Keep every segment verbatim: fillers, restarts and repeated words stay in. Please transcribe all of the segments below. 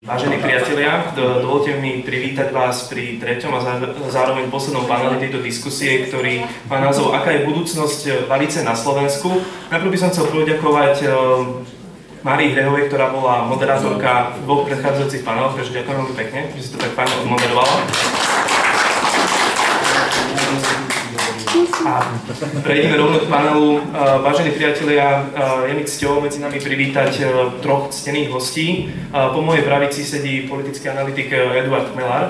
Vážení priatelia, dovolte mi privítať vás pri treťom a zároveň poslednom paneli tejto diskusie, ktorý má názov Aká je budúcnosť ľavice na Slovensku. Najprv by som chcel poďakovať Márii Hrehovej, ktorá bola moderátorka v dvoch predchádzajúcich paneloch, takže ďakujem veľmi pekne, že si to tak fajn odmoderovala. A prejdeme rovno k panelu. Vážení priatelia, je mi cťou medzi nami privítať troch ctených hostí. Po mojej pravici sedí politický analytik Eduard Chmelár.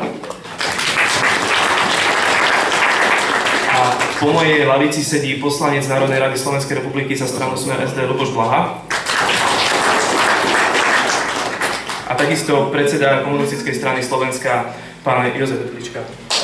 A po mojej lavici sedí poslanec Národnej rady Slovenskej republiky za stranu Smer es dé Ľuboš Blaha. A takisto predseda Komunistickej strany Slovenska, pán Jozef Petlička.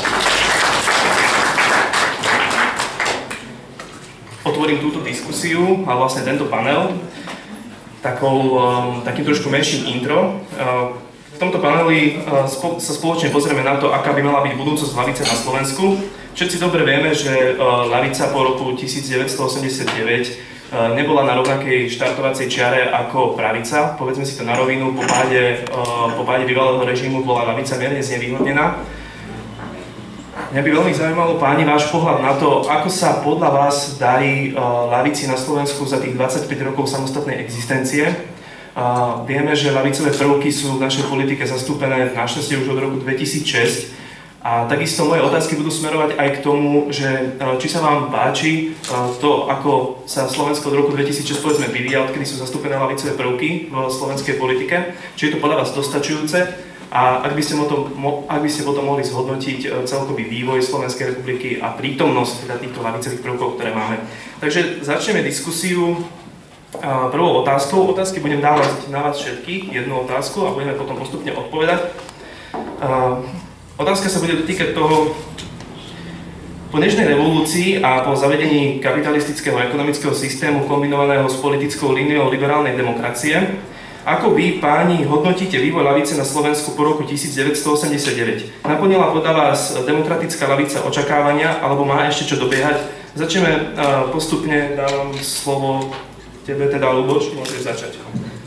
Otvorím túto diskusiu a vlastne tento panel takou, takým trošku menším intro. V tomto paneli sa spoločne pozrieme na to, aká by mala byť budúcnosť ľavice na Slovensku. Všetci dobre vieme, že ľavica po roku devätnásťstoosemdesiatdeväť nebola na rovnakej štartovacej čiare ako pravica. Povedzme si to na rovinu, po páde, po páde bývalého režimu bola ľavica mierne znevýhodnená. Mňa by veľmi zaujímalo, páni, váš pohľad na to, ako sa podľa vás darí uh, ľavici na Slovensku za tých dvadsaťpäť rokov samostatnej existencie. Uh, vieme, že ľavicové prvky sú v našej politike zastúpené našťastie už od roku dvetisícšesť. A takisto moje otázky budú smerovať aj k tomu, že uh, či sa vám páči uh, to, ako sa Slovensko od roku dvetisícšesť povedzme vyvíja, odkedy sú zastúpené ľavicové prvky v slovenskej politike. Či je to podľa vás dostačujúce? A ak by ste potom, ak by ste potom mohli zhodnotiť celkový vývoj Slovenskej republiky a prítomnosť teda týchto ľavicových prvkov, ktoré máme. Takže začneme diskusiu prvou otázkou. Otázky budem dávať na vás všetkých, jednu otázku a budeme potom postupne odpovedať. Otázka sa bude dotýkať toho, po dnešnej revolúcii a po zavedení kapitalistického ekonomického systému kombinovaného s politickou líniou liberálnej demokracie, ako vy, páni, hodnotíte vývoj ľavice na Slovensku po roku devätnásťstoosemdesiatdeväť? Naplnila podľa vás demokratická ľavica očakávania, alebo má ešte čo dobiehať? Začneme uh, postupne, dávam slovo tebe, teda Ľuboš, môžeš začať.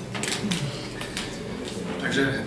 Takže,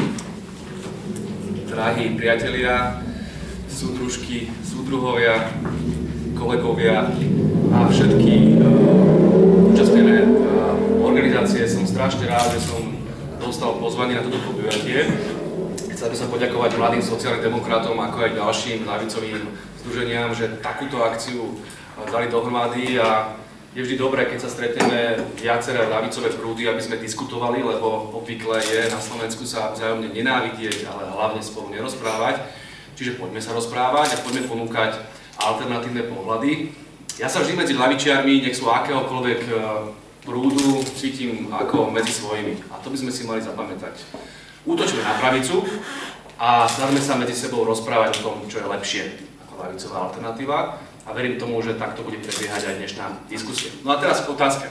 drahí priatelia, súdružky, súdruhovia, kolegovia a všetky uh, účastnené uh, organizácie, som strašne rád, že som dostal pozvanie na toto podujatie. Chcel by som poďakovať mladým sociálnym demokratom, ako aj ďalším ľavicovým združeniam, že takúto akciu dali dohromady a je vždy dobré, keď sa stretneme viaceré ľavicové prúdy, aby sme diskutovali, lebo obvykle je na Slovensku sa vzájomne nenávidieť, ale hlavne spolu nerozprávať. Čiže poďme sa rozprávať a poďme ponúkať alternatívne pohľady. Ja sa vždy medzi ľavičiarmi, nech sú akéhokoľvek prúdu, cítim ako medzi svojimi. A to by sme si mali zapamätať. Útočme na pravicu a snažme sa medzi sebou rozprávať o tom, čo je lepšie ako ľavicová alternatíva. A verím tomu, že takto bude prebiehať aj dnešná diskusia. No a teraz k otázke.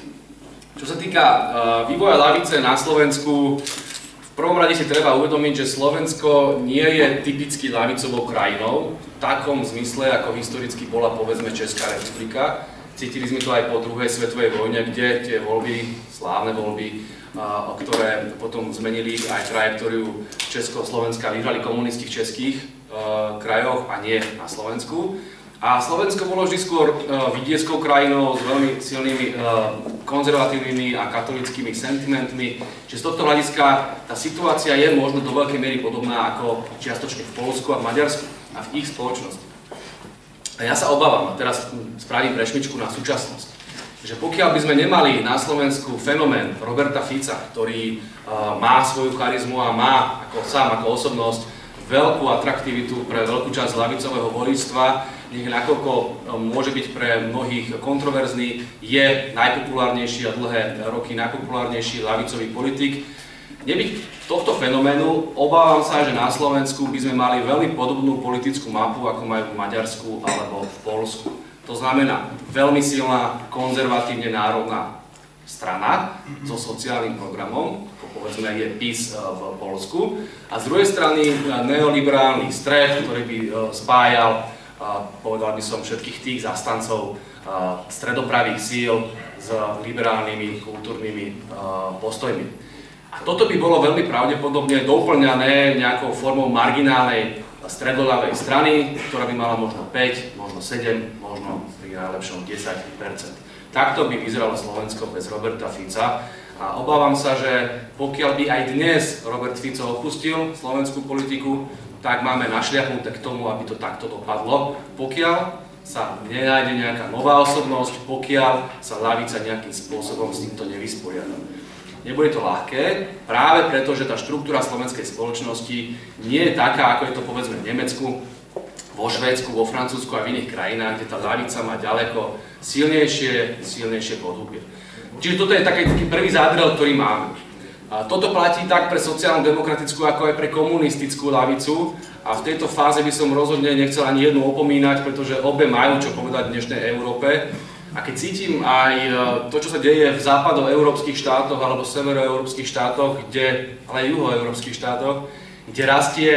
Čo sa týka uh, vývoja ľavice na Slovensku, v prvom rade si treba uvedomiť, že Slovensko nie je typicky ľavicovou krajinou, v takom zmysle, ako historicky bola povedzme Česká republika. Cítili sme to aj po druhej svetovej vojne, kde tie voľby, slávne voľby, o ktoré potom zmenili aj trajektóriu Československa, vyhrali komunisti v českých uh, krajoch a nie na Slovensku. A Slovensko bolo vždy skôr uh, vidieckou krajinou s veľmi silnými uh, konzervatívnymi a katolickými sentimentmi. Čiže z tohto hľadiska tá situácia je možno do veľkej miery podobná ako čiastočne v Poľsku a v Maďarsku a v ich spoločnosti. A ja sa obávam, a teraz spravím prešmičku na súčasnosť, že pokiaľ by sme nemali na Slovensku fenomén Roberta Fica, ktorý uh, má svoju charizmu a má ako sám, ako osobnosť, veľkú atraktivitu pre veľkú časť ľavicového voličstva, nech nakoľko um, môže byť pre mnohých kontroverzný, je najpopulárnejší a dlhé roky najpopulárnejší ľavicový politik. Nebyť tohto fenoménu, obávam sa, že na Slovensku by sme mali veľmi podobnú politickú mapu, ako majú v Maďarsku alebo v Poľsku. To znamená veľmi silná, konzervatívne národná strana so sociálnym programom, ako povedzme je PiS v Poľsku, a z druhej strany neoliberálny stred, ktorý by spájal, povedal by som, všetkých tých zastancov stredopravých síl s liberálnymi kultúrnymi postojmi. A toto by bolo veľmi pravdepodobne doplňané nejakou formou marginálnej stredoľavej strany, ktorá by mala možno päť, možno sedem, možno pri najlepšom desať percent. Takto by vyzeralo Slovensko bez Roberta Fica. A obávam sa, že pokiaľ by aj dnes Robert Fico opustil slovenskú politiku, tak máme našliapnuté k tomu, aby to takto dopadlo. Pokiaľ sa nenájde nejaká nová osobnosť, pokiaľ sa ľavica nejakým spôsobom s týmto nevysporiada. Nebude to ľahké, práve preto, že tá štruktúra slovenskej spoločnosti nie je taká, ako je to povedzme v Nemecku, vo Švédsku, vo Francúzsku a v iných krajinách, kde tá ľavica má ďaleko silnejšie, silnejšie podhubie. Čiže toto je taký, taký prvý zádrel, ktorý máme. A toto platí tak pre sociálno-demokratickú, ako aj pre komunistickú ľavicu. A v tejto fáze by som rozhodne nechcel ani jednu opomínať, pretože obe majú čo povedať v dnešnej Európe. A keď cítim aj to, čo sa deje v západoeurópskych štátoch alebo severoeurópskych štátoch, kde, ale aj juhoeurópskych štátoch, kde rastie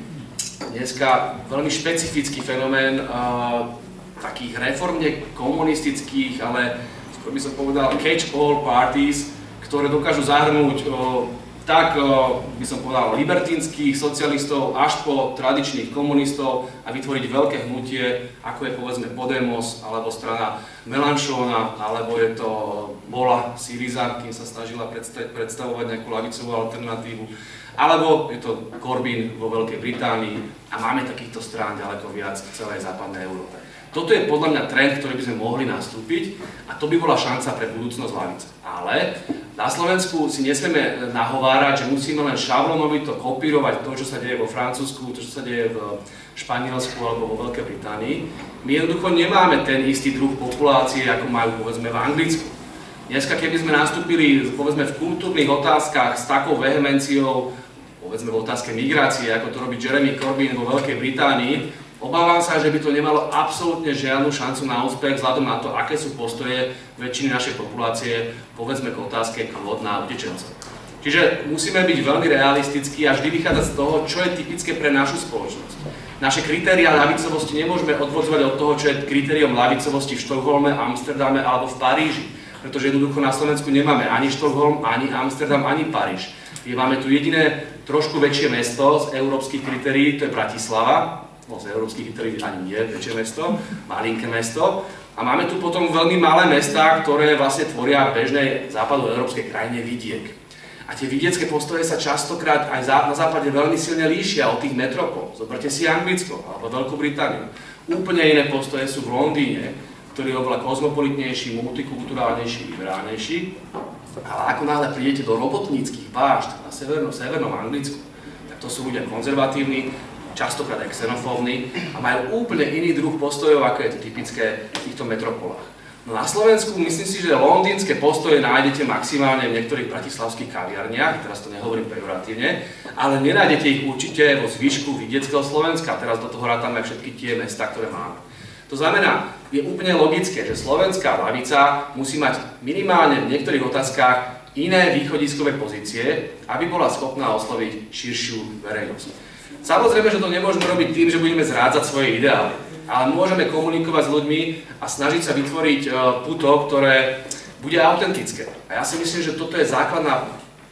dneska veľmi špecifický fenomén uh, takých reformne komunistických, ale skôr by som povedal catch-all parties, ktoré dokážu zahrnúť uh, tak, uh, by som povedal, libertínskych socialistov až po tradičných komunistov a vytvoriť veľké hnutie, ako je povedzme Podemos, alebo strana Melanchona, alebo je to bola Syriza, kým sa snažila predstavovať nejakú ľavicovú alternatívu, alebo je to Corbyn vo Veľkej Británii a máme takýchto strán ďaleko viac v celej západnej Európe. Toto je podľa mňa trend, ktorý by sme mohli nastúpiť a to by bola šanca pre budúcnosť ľavice. Ale na Slovensku si nesmieme nahovárať, že musíme len šablónovito kopírovať to, čo sa deje vo Francúzsku, to, čo sa deje v Španielsku alebo vo Veľkej Británii. My jednoducho nemáme ten istý druh populácie, ako majú povedzme v Anglicku. Dneska, keby sme nastúpili povedzme v kultúrnych otázkach s takou vehemenciou, povedzme v otázke migrácie, ako to robí Jeremy Corbyn vo Veľkej Británii, obávam sa, že by to nemalo absolútne žiadnu šancu na úspech vzhľadom na to, aké sú postoje väčšiny našej populácie, povedzme k otázke kvót na utečencov. Čiže musíme byť veľmi realistickí a vždy vychádzať z toho, čo je typické pre našu spoločnosť. Naše kritériá ľavicovosti nemôžeme odvodzovať od toho, čo je kritériom ľavicovosti v Štokholme, Amsterdame alebo v Paríži. Pretože jednoducho na Slovensku nemáme ani Štokholm, ani Amsterdam, ani Paríž. Máme tu jediné trošku väčšie mesto z európskych kritérií, to je Bratislava. No, z európskych kritérií ani nie väčšie mesto, malinké mesto. A máme tu potom veľmi malé mestá, ktoré vlastne tvoria v bežnej západoeurópskej krajine vidiek. A tie vidiecké postoje sa častokrát aj na západe veľmi silne líšia od tých metropol. Zoberte si Anglicko alebo Veľkú Britániu. Úplne iné postoje sú v Londýne, ktorý je oveľa kozmopolitnejší, multikulturálnejší, liberálnejší. Ale ako náhle prídete do robotníckych bášt na severnom, severnom Anglicku, tak to sú ľudia konzervatívni, častokrát aj xenofóbni a majú úplne iný druh postojov, ako je to typické v týchto metropolách. No na Slovensku myslím si, že londýnske postoje nájdete maximálne v niektorých bratislavských kaviarniach, teraz to nehovorím pejoratívne, ale nenájdete ich určite vo zvyšku vidieckého Slovenska, teraz do toho rátame všetky tie mestá, ktoré máme. To znamená, je úplne logické, že slovenská ľavica musí mať minimálne v niektorých otázkach iné východiskové pozície, aby bola schopná osloviť širšiu verejnosť. Samozrejme, že to nemôžeme robiť tým, že budeme zrádzať svoje ideály, ale môžeme komunikovať s ľuďmi a snažiť sa vytvoriť puto, ktoré bude autentické. A ja si myslím, že toto je základná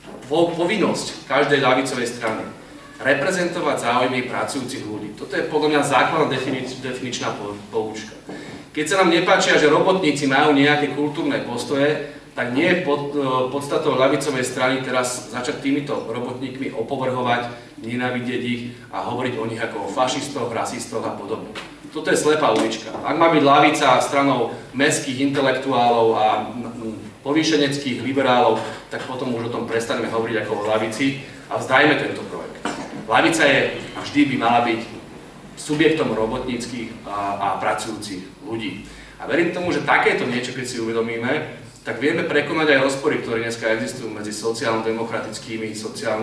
povinnosť každej ľavicovej strany. Reprezentovať záujmy pracujúcich ľudí. Toto je podľa mňa základná definič, definičná poučka. Keď sa nám nepáčia, že robotníci majú nejaké kultúrne postoje, tak nie je pod, podstatou ľavicovej strany teraz začať týmito robotníkmi opovrhovať, nenávidieť ich a hovoriť o nich ako o fašistoch, rasistoch a podobne. Toto je slepá ulička. Ak má byť ľavica stranou mestských intelektuálov a povýšeneckých liberálov, tak potom už o tom prestaneme hovoriť ako o ľavici a vzdajme tento projekt. Ľavica je a vždy by mala byť subjektom robotníckych a, a pracujúcich ľudí. A verím tomu, že takéto niečo, keď si uvedomíme, tak vieme prekonať aj rozpory, ktoré dneska existujú medzi sociálno-demokratickými,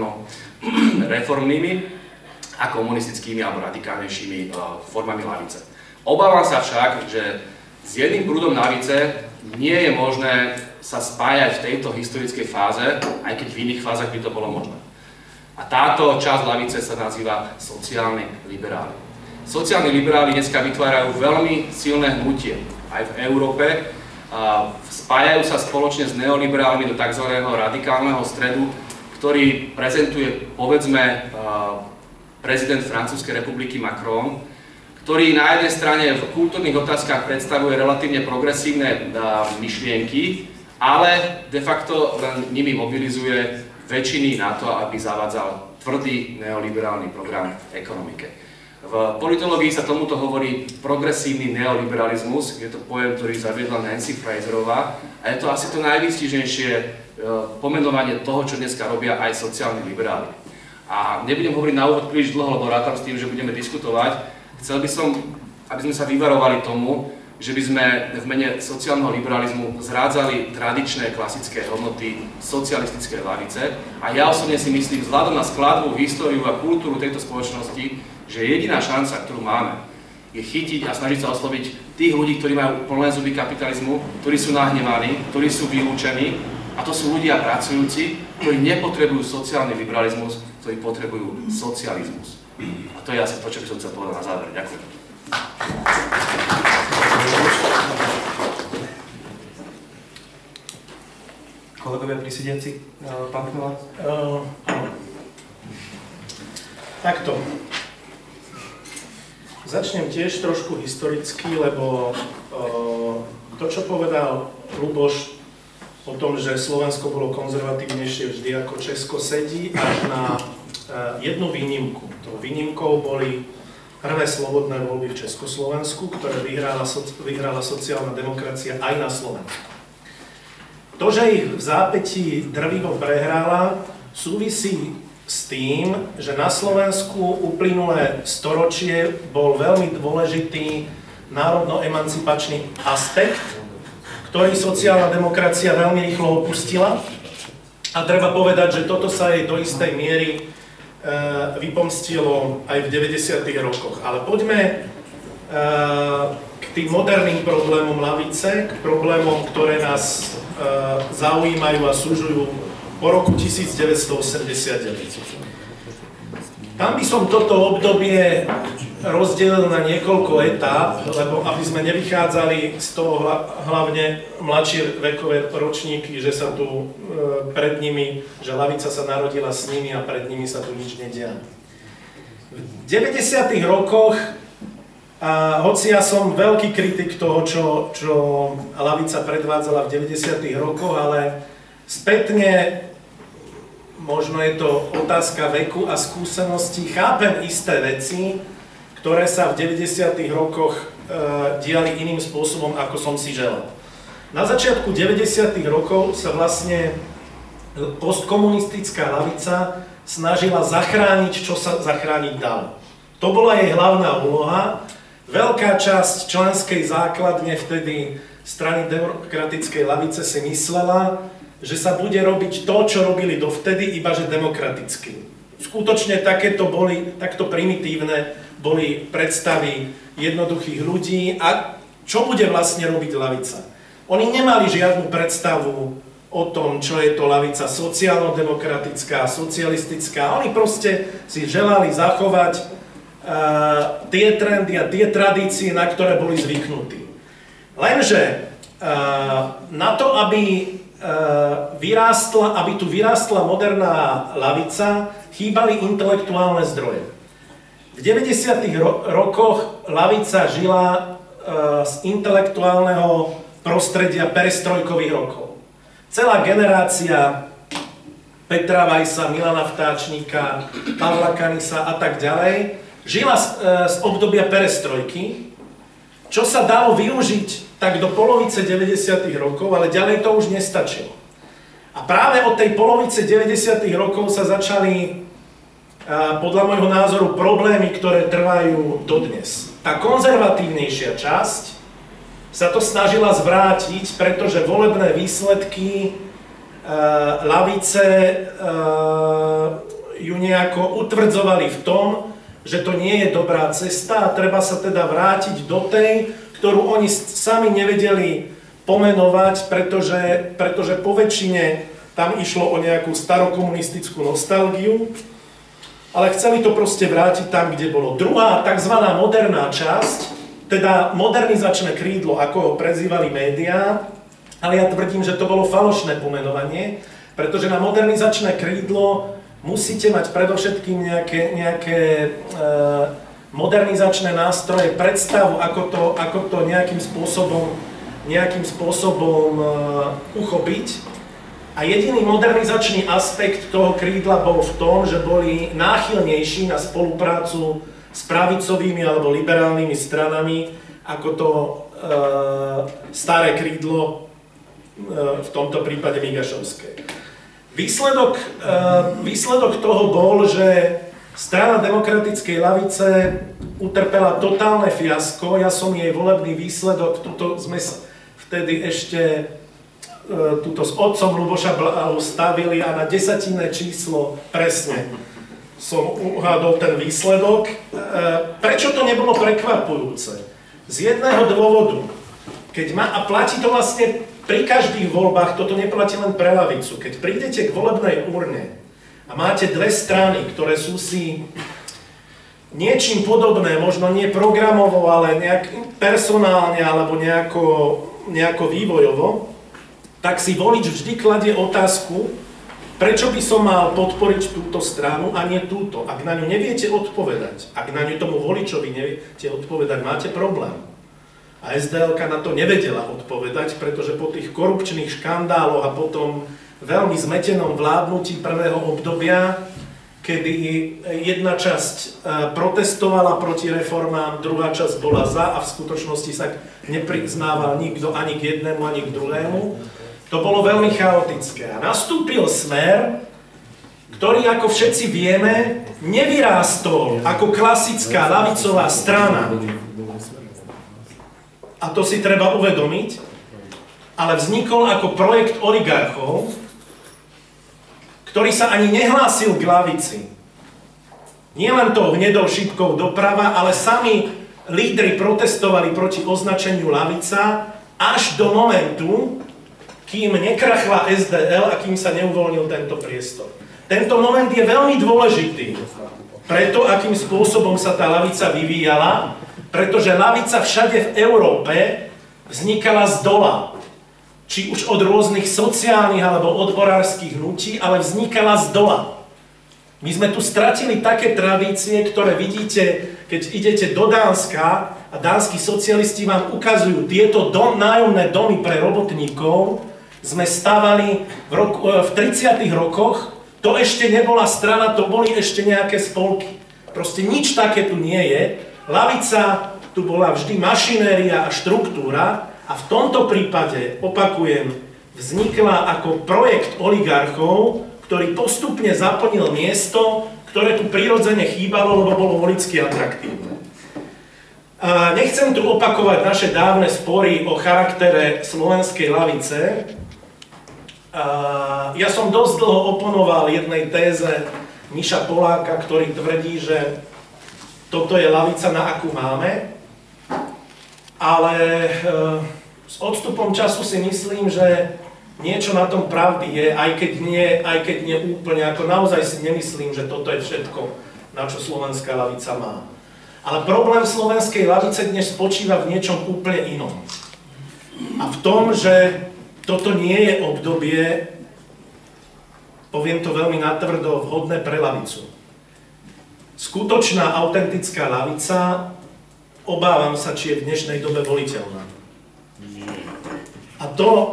sociálno-reformnými a komunistickými alebo radikálnejšími uh, formami ľavice. Obávam sa však, že s jedným prúdom ľavice nie je možné sa spájať v tejto historickej fáze, aj keď v iných fázach by to bolo možné. A táto časť ľavice sa nazýva sociálni liberáli. Sociálni liberáli dneska vytvárajú veľmi silné hnutie aj v Európe. Spájajú sa spoločne s neoliberálmi do tzv. Radikálneho stredu, ktorý prezentuje, povedzme, prezident Francúzskej republiky Macron, ktorý na jednej strane v kultúrnych otázkach predstavuje relatívne progresívne myšlienky, ale de facto len nimi mobilizuje väčšiny na to, aby zavádzal tvrdý neoliberálny program v ekonomike. V politológii sa tomuto hovorí progresívny neoliberalizmus, je to pojem, ktorý zaviedla Nancy Fraserová a je to asi to najvýstižnejšie pomenovanie toho, čo dneska robia aj sociálni liberáli. A nebudem hovoriť na úvod príliš dlho, lebo rátam s tým, že budeme diskutovať. Chcel by som, aby sme sa vyvarovali tomu, že by sme v mene sociálneho liberalizmu zrádzali tradičné klasické hodnoty socialistické lavice. A ja osobne si myslím, vzhľadom na skladbu, históriu a kultúru tejto spoločnosti, že jediná šanca, ktorú máme, je chytiť a snažiť sa osloviť tých ľudí, ktorí majú plné zuby kapitalizmu, ktorí sú nahnevaní, ktorí sú vylúčení. A to sú ľudia pracujúci, ktorí nepotrebujú sociálny liberalizmus, ktorí potrebujú socializmus. A to je asi to, čo by som chcel povedať na záver. Ďakujem. Kolegovia prisediaci, pán Chmela? Uh, takto. Začnem tiež trošku historicky, lebo uh, to, čo povedal Ľuboš o tom, že Slovensko bolo konzervatívnejšie vždy ako Česko, sedí až na jednu výnimku. Tou výnimkou boli prvé slobodné voľby v Československu, ktoré vyhrala, vyhrala sociálna demokracia aj na Slovensku. To, že ich v zápätí drvivo prehrála, súvisí s tým, že na Slovensku uplynulé storočie bol veľmi dôležitý národno-emancipačný aspekt, ktorý sociálna demokracia veľmi rýchlo opustila. A treba povedať, že toto sa jej do istej miery vypomstilo aj v deväťdesiatych rokoch. Ale poďme k tým moderným problémom ľavice, k problémom, ktoré nás zaujímajú a súžujú po roku devätnásťstoosemdesiatdeväť. Tam by som toto obdobie rozdelil na niekoľko etáp, lebo aby sme nevychádzali z toho hlavne mladšie vekové ročníky, že sa tu pred nimi, že ľavica sa narodila s nimi a pred nimi sa tu nič nedia. V deväťdesiatych rokoch, a hoci ja som veľký kritik toho, čo, čo ľavica predvádzala v deväťdesiatych rokoch, ale spätne, možno je to otázka veku a skúseností, chápem isté veci, ktoré sa v deväťdesiatych rokoch e, diali iným spôsobom, ako som si želal. Na začiatku deväťdesiatych rokov sa vlastne postkomunistická ľavica snažila zachrániť, čo sa zachrániť dalo. To bola jej hlavná úloha. Veľká časť členskej základne vtedy strany demokratickej ľavice si myslela, že sa bude robiť to, čo robili dovtedy, ibaže demokraticky. Skutočne takéto boli, takto primitívne boli predstavy jednoduchých ľudí a čo bude vlastne robiť ľavica. Oni nemali žiadnu predstavu o tom, čo je to ľavica sociálno-demokratická, socialistická. Oni proste si želali zachovať uh, tie trendy a tie tradície, na ktoré boli zvyknutí. Lenže uh, na to, aby, uh, vyrástla, aby tu vyrástla moderná ľavica, chýbali intelektuálne zdroje. V deväťdesiatych ro- rokoch ľavica žila e, z intelektuálneho prostredia perestrojkových rokov. Celá generácia Petra Weissa, Milana Vtáčnika, Pavla Kanisa a tak ďalej žila z, e, z obdobia perestrojky, čo sa dalo využiť tak do polovice deväťdesiatych rokov, ale ďalej to už nestačilo. A práve od tej polovice deväťdesiatych rokov sa začali podľa môjho názoru problémy, ktoré trvajú dodnes. Tá konzervatívnejšia časť sa to snažila zvrátiť, pretože volebné výsledky uh, ľavice uh, ju nejako utvrdzovali v tom, že to nie je dobrá cesta a treba sa teda vrátiť do tej, ktorú oni sami nevedeli pomenovať, pretože, pretože po väčšine tam išlo o nejakú starokomunistickú nostalgiu, ale chceli to proste vrátiť tam, kde bolo. Druhá, tzv. Moderná časť, teda modernizačné krídlo, ako ho prezývali médiá, ale ja tvrdím, že to bolo falošné pomenovanie, Pretože na modernizačné krídlo musíte mať predovšetkým nejaké, nejaké e, modernizačné nástroje, predstavu, ako to, ako to nejakým spôsobom, nejakým spôsobom e, uchopiť. A jediný modernizačný aspekt toho krídla bol v tom, že boli náchylnejší na spoluprácu s pravicovými alebo liberálnymi stranami, ako to e, staré krídlo, e, v tomto prípade Migašovské. Výsledok, výsledok toho bol, že strana demokratickej ľavice utrpela totálne fiasko. Ja som jej volebný výsledok, tuto sme vtedy ešte tuto s otcom Ľuboša Blahu stavili a na desatinné číslo presne som uhádol ten výsledok. Prečo to nebolo prekvapujúce? Z jedného dôvodu. Keď má, a platí to vlastne pri každých voľbách, toto neplatí len pre ľavicu. Keď prídete k volebnej urne a máte dve strany, ktoré sú si niečím podobné, možno nie programovo, ale nejak personálne alebo nejako, nejako vývojovo, tak si volič vždy kladie otázku, prečo by som mal podporiť túto stranu a nie túto. Ak na ňu neviete odpovedať, ak na ňu tomu voličovi neviete odpovedať, máte problém. A es dé elka na to nevedela odpovedať, pretože po tých korupčných škandáloch a potom veľmi zmetenom vládnutí prvého obdobia, kedy jedna časť protestovala proti reformám, druhá časť bola za a v skutočnosti sa nepriznával nikto ani k jednému, ani k druhému, to bolo veľmi chaotické. A nastúpil Smer, ktorý, ako všetci vieme, nevyrástol ako klasická ľavicová strana. A to si treba uvedomiť, ale vznikol ako projekt oligarchov, ktorý sa ani nehlásil k ľavici. Nie len tou hnedou šipkou doprava, ale sami lídri protestovali proti označeniu ľavica až do momentu, kým nekrachla es dé el a kým sa neuvoľnil tento priestor. Tento moment je veľmi dôležitý preto, akým spôsobom sa tá ľavica vyvíjala, pretože ľavica všade v Európe vznikala z dola. Či už od rôznych sociálnych alebo odborárskych hnutí, ale vznikala z dola. My sme tu stratili také tradície, ktoré vidíte, keď idete do Dánska a dánsky socialisti vám ukazujú tieto dom, nájomné domy pre robotníkov, sme stavali v, roku, v tridsiatych rokoch, to ešte nebola strana, to boli ešte nejaké spolky. Proste nič také tu nie je. Lavica, tu bola vždy mašinéria a štruktúra a v tomto prípade, opakujem, vznikla ako projekt oligarchov, ktorý postupne zaplnil miesto, ktoré tu prirodzene chýbalo, lebo bolo voličsky atraktívne. A nechcem tu opakovať naše dávne spory o charaktere slovenskej ľavice. A ja som dosť dlho oponoval jednej téze Miša Poláka, ktorý tvrdí, že toto je ľavica, na akú máme, ale e, s odstupom času si myslím, že niečo na tom pravdy je, aj keď nie, aj keď nie úplne, ako naozaj si nemyslím, že toto je všetko, na čo slovenská ľavica má. Ale problém slovenskej ľavice dnes spočíva v niečom úplne inom. A v tom, že toto nie je obdobie, poviem to veľmi natvrdo, vhodné pre ľavicu. Skutočná, autentická ľavica, obávam sa, či je v dnešnej dobe voliteľná. A to e,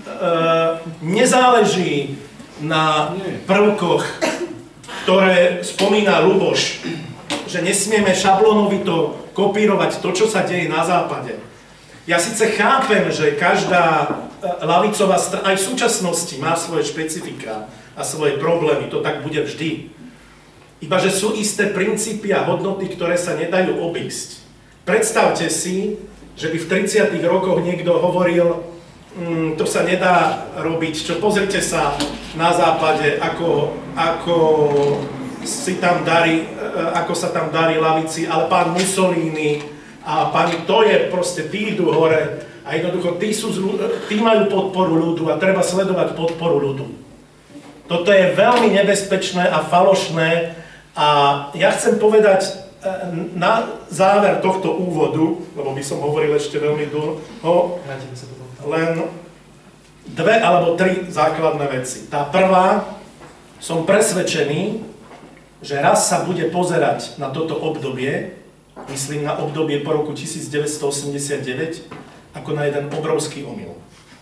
nezáleží na prvkoch, ktoré spomína Ľuboš, že nesmieme šablónovito kopírovať to, čo sa deje na západe. Ja síce chápem, že každá ľavicová strana aj v súčasnosti má svoje špecifika a svoje problémy, to tak bude vždy. Iba že sú isté princípy a hodnoty, ktoré sa nedajú obísť. Predstavte si, že by v tridsiatych rokoch niekto hovoril, mm, to sa nedá robiť, čo pozrite sa na západe, ako, ako, si tam darí, ako sa tam darí ľavici, ale pán Mussolini a pani, to je proste, tí idú hore a jednoducho tí, sú, tí majú podporu ľudu a treba sledovať podporu ľudu. Toto je veľmi nebezpečné a falošné. A ja chcem povedať na záver tohto úvodu, lebo by som hovoril ešte veľmi dlho, len dve alebo tri základné veci. Tá prvá, som presvedčený, že raz sa bude pozerať na toto obdobie, myslím na obdobie po roku devätnásťstoosemdesiatdeväť, ako na jeden obrovský omyl.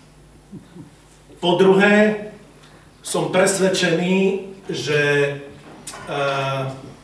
Po druhé, som presvedčený, že uh,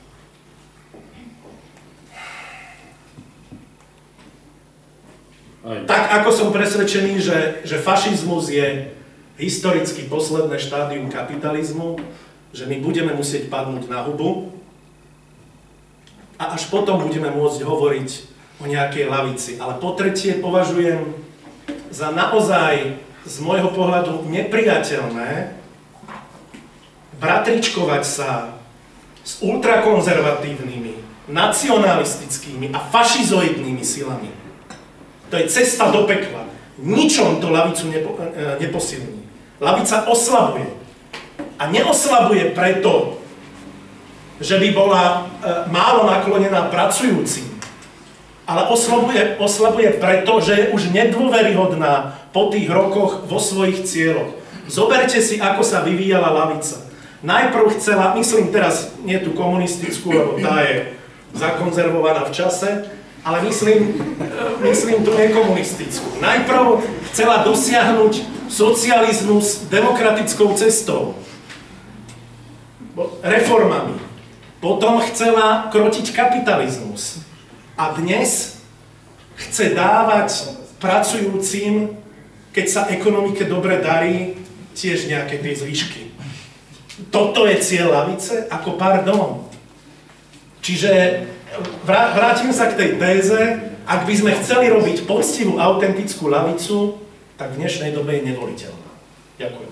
tak ako som presvedčený, že, že fašizmus je historicky posledné štádium kapitalizmu, že my budeme musieť padnúť na hubu a až potom budeme môcť hovoriť o nejakej lavici. Ale po tretie považujem za naozaj z môjho pohľadu nepriateľné bratričkovať sa s ultrakonzervatívnymi, nacionalistickými a fašizoidnými silami. To je cesta do pekla. Ničom to lavicu nepo, neposilní. Lavica oslabuje. A neoslabuje preto, že by bola e, málo naklonená pracujúcim, ale oslabuje, oslabuje preto, že je už nedôveryhodná po tých rokoch vo svojich cieľoch. Zoberte si, ako sa vyvíjala lavica. Najprv chcela, myslím teraz nie tú komunistickú, lebo tá je zakonzervovaná v čase, ale myslím, myslím tú nekomunistickú. Najprv chcela dosiahnuť socializmus demokratickou cestou, reformami. Potom chcela krotiť kapitalizmus. A dnes chce dávať pracujúcim, keď sa ekonomike dobre darí, tiež nejaké tie zvyšky. Toto je cieľ lavice? Ako pardon. Čiže vrátim sa k tej téze, ak by sme chceli robiť poctivú, autentickú lavicu, tak v dnešnej dobe je nevoliteľná. Ďakujem.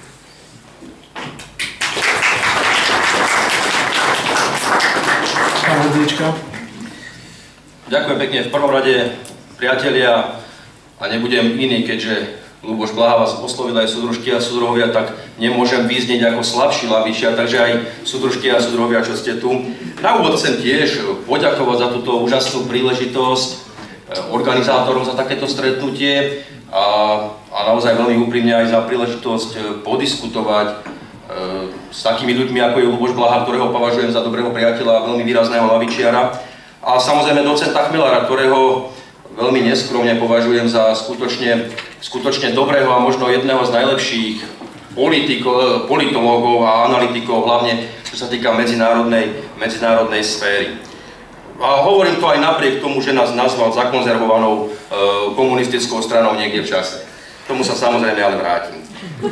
Pán Hrdlička. Ďakujem pekne. V prvom rade, priatelia, a nebudem iný, keďže Ľuboš Blaha vás oslovil aj súdružky a súdruhovia, tak nemôžem vyznieť ako slabší lavičiar, takže aj súdružky a súdruhovia, čo ste tu. Na úvod chcem tiež poďakovať za túto úžasnú príležitosť organizátorom za takéto stretnutie a, a naozaj veľmi úprimne aj za príležitosť podiskutovať e, s takými ľuďmi, ako je Ľuboš Blaha, ktorého považujem za dobrého priateľa a veľmi výrazného lavičiara. A samozrejme docenta Chmelára, ktorého veľmi neskromne považujem za skutočne, skutočne dobrého a možno jedného z najlepších politiko, politológov a analytikov, hlavne čo sa týka medzinárodnej, medzinárodnej sféry. A hovorím to aj napriek tomu, že nás nazval zakonzervovanou e, komunistickou stranou niekde v čase. K tomu sa samozrejme ale vrátim.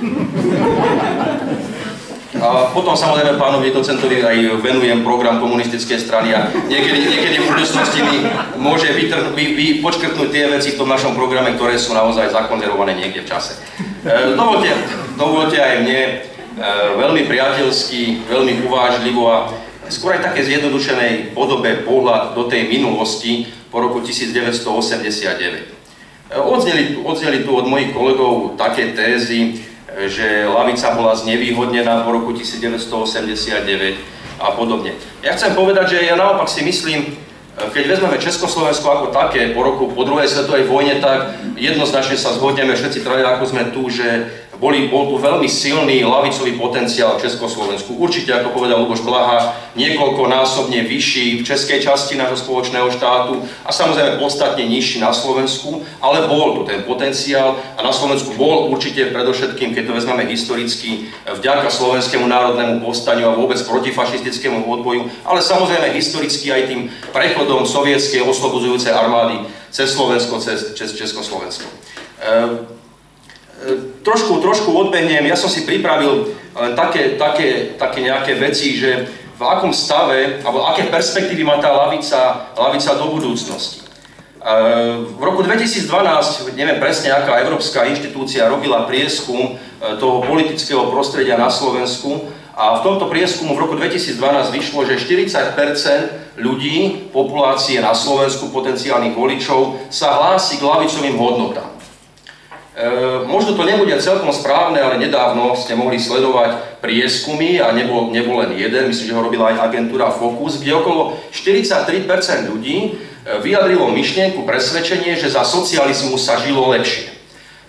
A potom samozrejme pánovi docentovi aj venujem program komunistickej strany a niekedy, niekedy v budúcnosti mi môže vytrhnúť, vy, vy počkrtnúť tie veci v tom našom programe, ktoré sú naozaj zakonzervované niekde v čase. E, dovolte, dovolte aj mne e, veľmi priateľský, veľmi uvážlivo a skôr aj také zjednodušenej podobe pohľad do tej minulosti po roku devätnásťstoosemdesiatdeväť. E, odzneli, odzneli tu od mojich kolegov také tézy, že lavica bola znevýhodnená po roku devätnásťstoosemdesiatdeväť a podobne. Ja chcem povedať, že ja naopak si myslím, keď vezmeme Československo ako také po roku, po druhej svetovej vojne, tak jednoznačne sa zhodneme všetci traja, ako sme tu, že boli, bol tu veľmi silný lavicový potenciál v Československu. Určite, ako povedal Ľuboš Blaha, niekoľkonásobne vyšší v českej časti nášho spoločného štátu a samozrejme podstatne nižší na Slovensku, ale bol tu ten potenciál a na Slovensku bol určite predovšetkým, keď to vezmeme historicky, vďaka Slovenskému národnému povstaniu a vôbec protifašistickému odboju, ale samozrejme historicky aj tým prechodom sovietskej oslobodzujúcej armády cez Slovensko, cez, cez Československo. E Trošku, trošku odbehnem, ja som si pripravil len také, také, také nejaké veci, že v akom stave, alebo aké perspektívy má tá lavica, lavica do budúcnosti. V roku dvetisícdvanásť, neviem presne, aká európska inštitúcia robila prieskum toho politického prostredia na Slovensku a v tomto prieskumu v roku dvetisícdvanásť vyšlo, že štyridsať percent ľudí, populácie na Slovensku, potenciálnych voličov, sa hlási k lavicovým hodnotám. E, možno to nebude celkom správne, ale nedávno ste mohli sledovať prieskumy a nebol, nebol len jeden, myslím, že ho robila aj agentúra Focus, kde okolo štyridsaťtri percent ľudí vyjadrilo myšlienku, presvedčenie, že za socializmu sa žilo lepšie.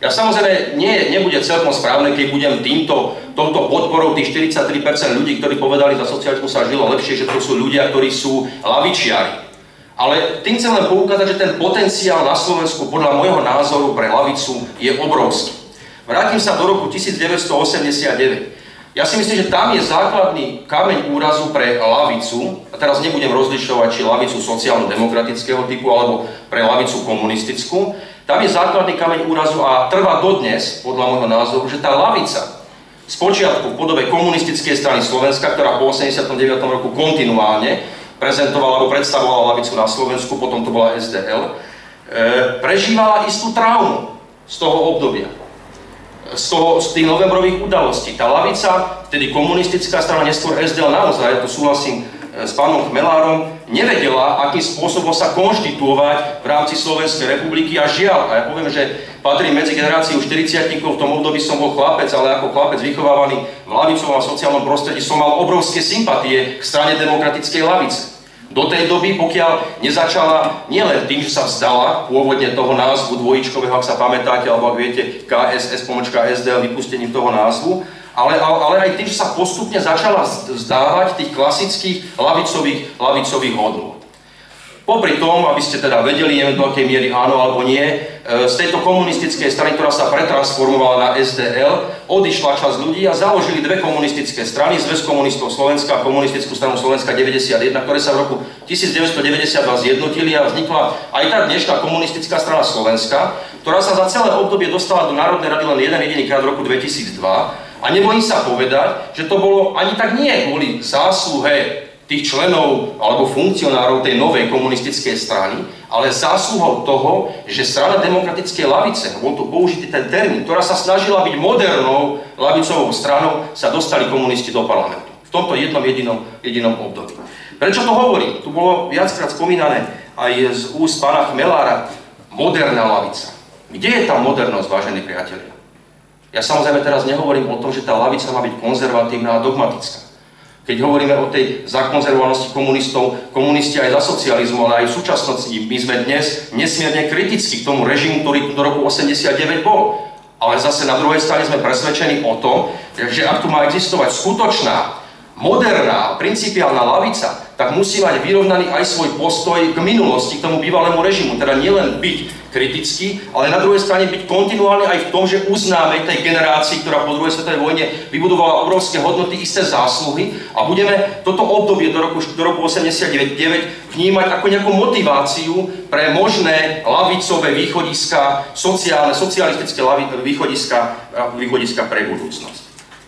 Ja samozrejme, nie, nebude celkom správne, keď budem týmto, touto podporou tých štyridsaťtri percent ľudí, ktorí povedali, za socializmu sa žilo lepšie, že to sú ľudia, ktorí sú lavičiari. Ale tým chcem len poukázať, že ten potenciál na Slovensku podľa môjho názoru pre lavicu je obrovský. Vrátim sa do roku devätnásťstoosemdesiatdeväť. Ja si myslím, že tam je základný kameň úrazu pre lavicu, a teraz nebudem rozlišovať, či lavicu sociálno-demokratického typu, alebo pre lavicu komunistickú. Tam je základný kameň úrazu a trvá dodnes, podľa môjho názoru, že tá lavica spočiatku v podobe komunistickej strany Slovenska, ktorá po osemdesiatom deviatom roku kontinuálne prezentovala alebo predstavovala lavicu na Slovensku, potom to bola es dé el, e, prežívala istú traumu z toho obdobia. Z, toho, z tých novembrových udalostí. Tá lavica, vtedy komunistická strana, neskôr es dé el naozaj, ja tu súhlasím s pánom Chmelárom, nevedela, akým spôsobom sa konštituovať v rámci Slovenskej republiky a žiaľ, a ja poviem, že patrím medzi generáciu štyridsiatnikov, v tom období som bol chlapec, ale ako chlapec vychovávaný v lavicovom a sociálnom prostredí som mal obrovské sympatie k strane demokratickej lavice. Do tej doby, pokiaľ nezačala nielen tým, že sa vzdala pôvodne toho názvu dvojičkového, ak sa pamätáte, alebo ak viete, ká es es pomočka es dé el vypustením toho názvu, ale, ale, ale aj tým, že sa postupne začala vzdávať tých klasických lavicových, lavicových hodnôt. Popri tom, aby ste teda vedeli, neviem do akej miery áno alebo nie, z tejto komunistickej strany, ktorá sa pretransformovala na es dé el, odišla časť ľudí a založili dve komunistické strany, Zväz komunistov Slovenska a Komunistickú stranu Slovenska deväťdesiatjeden, ktoré sa v roku devätnásťstodeväťdesiatdva zjednotili a vznikla aj tá dnešná Komunistická strana Slovenska, ktorá sa za celé obdobie dostala do Národnej rady len jeden jediný krát v roku dvetisícdva. A nebojím sa povedať, že to bolo ani tak nie kvôli zásluhe tých členov alebo funkcionárov tej novej komunistickej strany, ale zásluhou toho, že strana demokratickej lavice, bol tu použitý ten termín, ktorá sa snažila byť modernou lavicovou stranou, sa dostali komunisti do parlamentu. V tomto jednom jedinom, jedinom období. Prečo to hovorím? Tu bolo viackrát spomínané aj z úst pána Chmelára, moderná lavica. Kde je tá modernosť, vážení priatelia? Ja samozrejme teraz nehovorím o tom, že tá lavica má byť konzervatívna a dogmatická. Keď hovoríme o tej zakonzervovanosti komunistov, komunisti aj za socializmu, ale aj v súčasnosti, my sme dnes nesmierne kritickí k tomu režimu, ktorý tu do roku osemdesiatdeväť bol. Ale zase na druhej strane sme presvedčení o tom, že ak tu má existovať skutočná, moderná, principiálna lavica, tak musí mať vyrovnaný aj svoj postoj k minulosti, k tomu bývalému režimu. Teda nielen byť kritický, ale na druhej strane byť kontinuálne aj v tom, že uznáme tej generácii, ktorá po druhej svetovej vojne vybudovala obrovské hodnoty, isté zásluhy a budeme toto obdobie do roku, do roku osemdesiatdeväť vnímať ako nejakú motiváciu pre možné lavicové východiska, sociálne, socialistické východiska, východiska pre budúcnosť.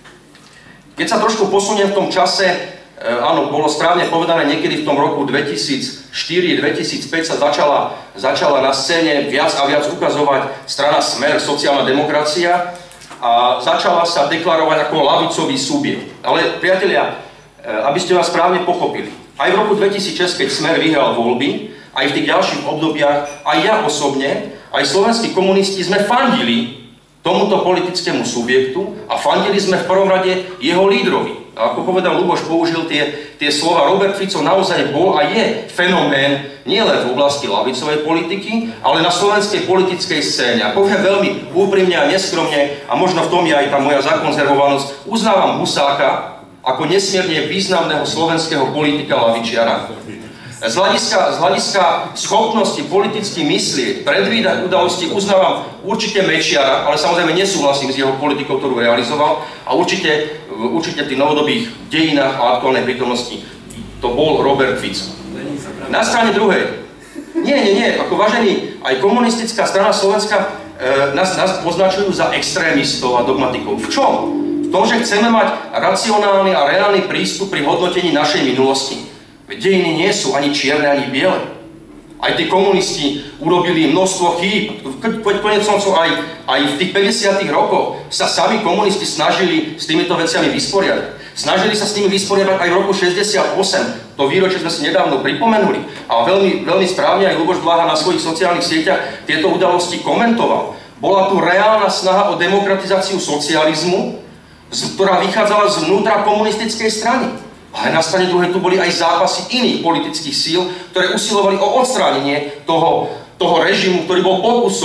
Keď sa trošku posuniem v tom čase, áno, bolo správne povedané, niekedy v tom roku dvetisícštyri dvetisícpäť sa začala, začala na scéne viac a viac ukazovať strana Smer, sociálna demokracia a začala sa deklarovať ako lavicový subjekt. Ale priatelia, aby ste vás správne pochopili, aj v roku dvetisícšesť, keď Smer vyhral voľby, aj v tých ďalších obdobiach, aj ja osobne, aj slovenskí komunisti sme fandili tomuto politickému subjektu a fandili sme v prvom rade jeho lídrovi. A ako povedal Ľuboš, použil tie, tie slova, Robert Fico naozaj bol a je fenomén nielen v oblasti lavicovej politiky, ale na slovenskej politickej scéne. A poviem veľmi úprimne a neskromne, a možno v tom je aj tá moja zakonzervovanosť, uznávam Husáka ako nesmierne významného slovenského politika lavičiara. Z hľadiska, z hľadiska schopnosti politicky myslieť, predvídať udalosti uznávam určite Mečiara, ale samozrejme nesúhlasím s jeho politikou, ktorú realizoval a určite, určite v tých novodobých dejinách a aktuálnej prítomnosti to bol Robert Fico. Na strane druhej, nie, nie, nie, ako vážený, aj komunistická strana Slovenska e, nás, nás označujú za extrémistov a dogmatikov. V čom? V tom, že chceme mať racionálny a reálny prístup pri hodnotení našej minulosti. Dejiny nie sú ani čierne, ani biele. Aj tí komunisti urobili množstvo chýb. Konec koncov aj, aj v tých päťdesiatych rokoch sa sami komunisti snažili s týmito veciami vysporiadať. Snažili sa s nimi vysporiadať aj v roku šesťdesiatosem. To výročie sme si nedávno pripomenuli. A veľmi, veľmi správne aj Ľuboš Bláha na svojich sociálnych sieťach tieto udalosti komentoval. Bola tu reálna snaha o demokratizáciu socializmu, ktorá vychádzala zvnútra komunistickej strany. Ale na strane druhej tu boli aj zápasy iných politických síl, ktoré usilovali o odstránenie toho, toho režimu, ktorý bol pokusom